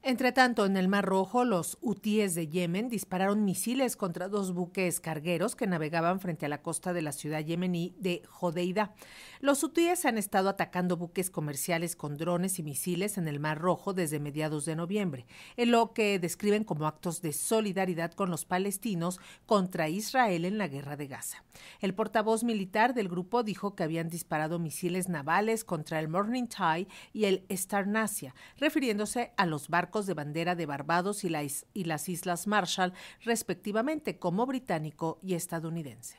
Entre tanto, en el Mar Rojo, los hutíes de Yemen dispararon misiles contra 2 buques cargueros que navegaban frente a la costa de la ciudad yemení de Hodeida. Los hutíes han estado atacando buques comerciales con drones y misiles en el Mar Rojo desde mediados de noviembre, en lo que describen como actos de solidaridad con los palestinos contra Israel en la guerra de Gaza. El portavoz militar del grupo dijo que habían disparado misiles navales contra el Morning Tide y el Star Nasia, refiriéndose a los barcos de bandera de Barbados y las Islas Marshall, respectivamente, como británico y estadounidense.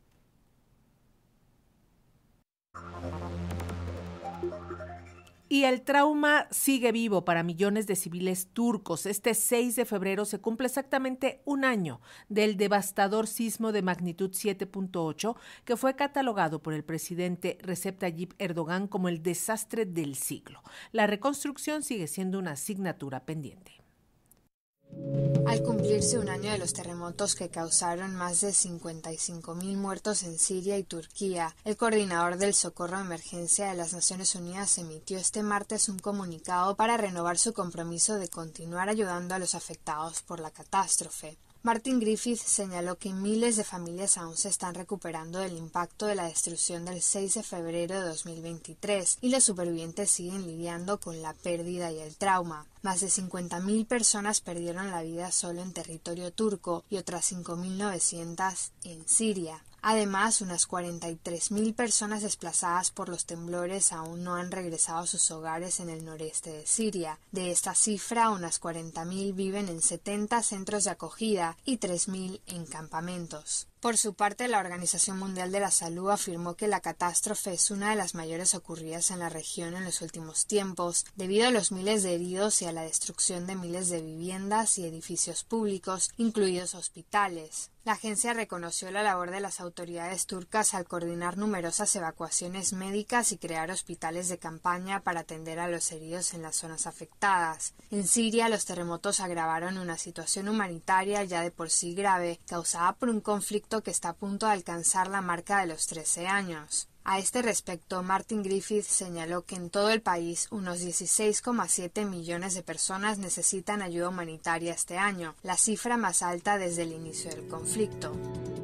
Y el trauma sigue vivo para millones de civiles turcos. Este 6 de febrero se cumple exactamente un año del devastador sismo de magnitud 7.8 que fue catalogado por el presidente Recep Tayyip Erdogan como el desastre del siglo. La reconstrucción sigue siendo una asignatura pendiente. Al cumplirse un año de los terremotos que causaron más de 55.000 muertos en Siria y Turquía, el coordinador del Socorro de Emergencia de las Naciones Unidas emitió este martes un comunicado para renovar su compromiso de continuar ayudando a los afectados por la catástrofe. Martin Griffiths señaló que miles de familias aún se están recuperando del impacto de la destrucción del 6 de febrero de 2023 y los supervivientes siguen lidiando con la pérdida y el trauma. Más de 50.000 personas perdieron la vida solo en territorio turco y otras 5.900 en Siria. Además, unas 43.000 personas desplazadas por los temblores aún no han regresado a sus hogares en el noreste de Siria. De esta cifra, unas 40.000 viven en 70 centros de acogida y 3.000 en campamentos. Por su parte, la Organización Mundial de la Salud afirmó que la catástrofe es una de las mayores ocurridas en la región en los últimos tiempos, debido a los miles de heridos y a la destrucción de miles de viviendas y edificios públicos, incluidos hospitales. La agencia reconoció la labor de las autoridades turcas al coordinar numerosas evacuaciones médicas y crear hospitales de campaña para atender a los heridos en las zonas afectadas. En Siria, los terremotos agravaron una situación humanitaria ya de por sí grave, causada por un conflicto que está a punto de alcanzar la marca de los 13 años. A este respecto, Martin Griffiths señaló que en todo el país unos 16,7 millones de personas necesitan ayuda humanitaria este año, la cifra más alta desde el inicio del conflicto.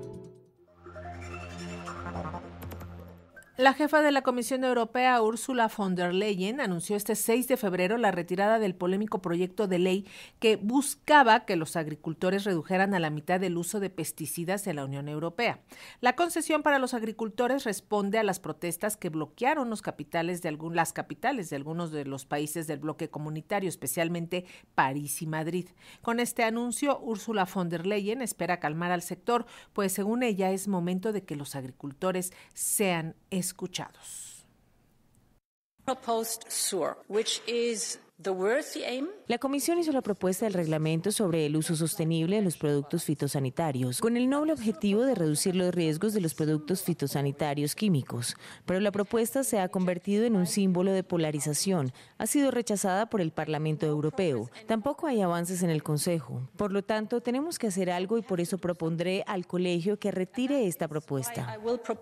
La jefa de la Comisión Europea, Ursula von der Leyen, anunció este 6 de febrero la retirada del polémico proyecto de ley que buscaba que los agricultores redujeran a la mitad el uso de pesticidas en la Unión Europea. La concesión para los agricultores responde a las protestas que bloquearon las capitales de algunos de los países del bloque comunitario, especialmente París y Madrid. Con este anuncio, Ursula von der Leyen espera calmar al sector, pues según ella es momento de que los agricultores sean escuchados. La Comisión hizo la propuesta del reglamento sobre el uso sostenible de los productos fitosanitarios, con el noble objetivo de reducir los riesgos de los productos fitosanitarios químicos. Pero la propuesta se ha convertido en un símbolo de polarización. Ha sido rechazada por el Parlamento Europeo. Tampoco hay avances en el Consejo. Por lo tanto, tenemos que hacer algo y por eso propondré al Colegio que retire esta propuesta.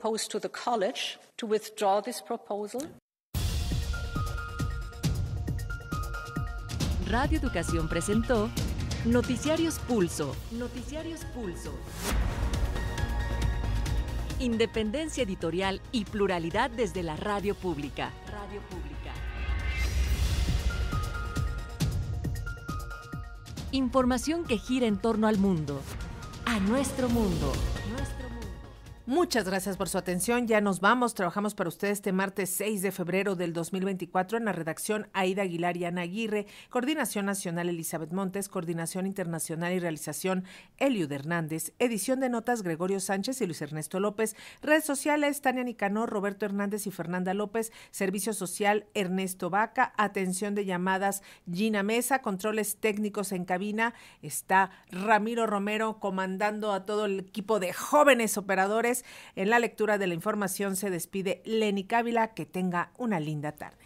Radio Educación presentó Noticiarios Pulso. Independencia editorial y pluralidad desde la radio pública. Información que gira en torno al mundo, a nuestro mundo. Muchas gracias por su atención. Ya nos vamos. Trabajamos para ustedes este martes 6 de febrero del 2024 en la redacción Aida Aguilar y Ana Aguirre, coordinación nacional Elizabeth Montes, coordinación internacional y realización Eliud Hernández, edición de notas Gregorio Sánchez y Luis Ernesto López, redes sociales Tania Nicanor, Roberto Hernández y Fernanda López, servicio social Ernesto Vaca, atención de llamadas Gina Mesa, controles técnicos en cabina está Ramiro Romero comandando a todo el equipo de jóvenes operadores. En la lectura de la información se despide Lenny Cávila. Que tenga una linda tarde.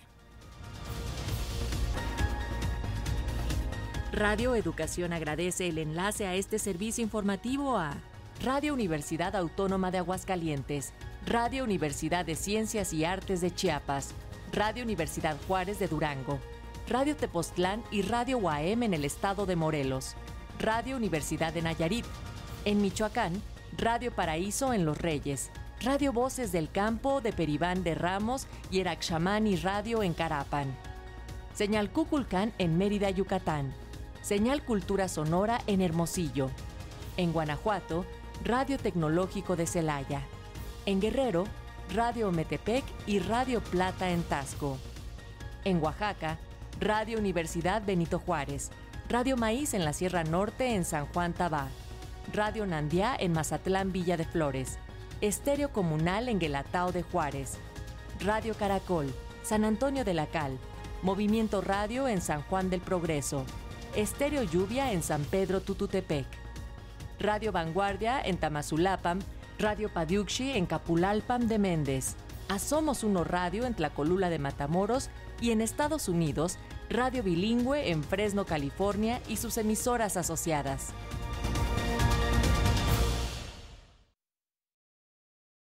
Radio Educación agradece el enlace a este servicio informativo a Radio Universidad Autónoma de Aguascalientes, Radio Universidad de Ciencias y Artes de Chiapas, Radio Universidad Juárez de Durango, Radio Tepoztlán y Radio UAM en el estado de Morelos, Radio Universidad de Nayarit. En Michoacán, Radio Paraíso en Los Reyes, Radio Voces del Campo de Peribán de Ramos y Eraxamani Radio en Carapan. Señal Cuculcán en Mérida, Yucatán. Señal Cultura Sonora en Hermosillo. En Guanajuato, Radio Tecnológico de Celaya. En Guerrero, Radio Metepec y Radio Plata en Tasco. En Oaxaca, Radio Universidad Benito Juárez. Radio Maíz en la Sierra Norte en San Juan Tabá. Radio Nandiá en Mazatlán, Villa de Flores. Estéreo Comunal en Guelatao de Juárez. Radio Caracol, San Antonio de la Cal. Movimiento Radio en San Juan del Progreso. Estéreo Lluvia en San Pedro Tututepec. Radio Vanguardia en Tamazulapam. Radio Padiuxi en Capulalpam de Méndez. A Somos Uno Radio en Tlacolula de Matamoros y en Estados Unidos, Radio Bilingüe en Fresno, California y sus emisoras asociadas.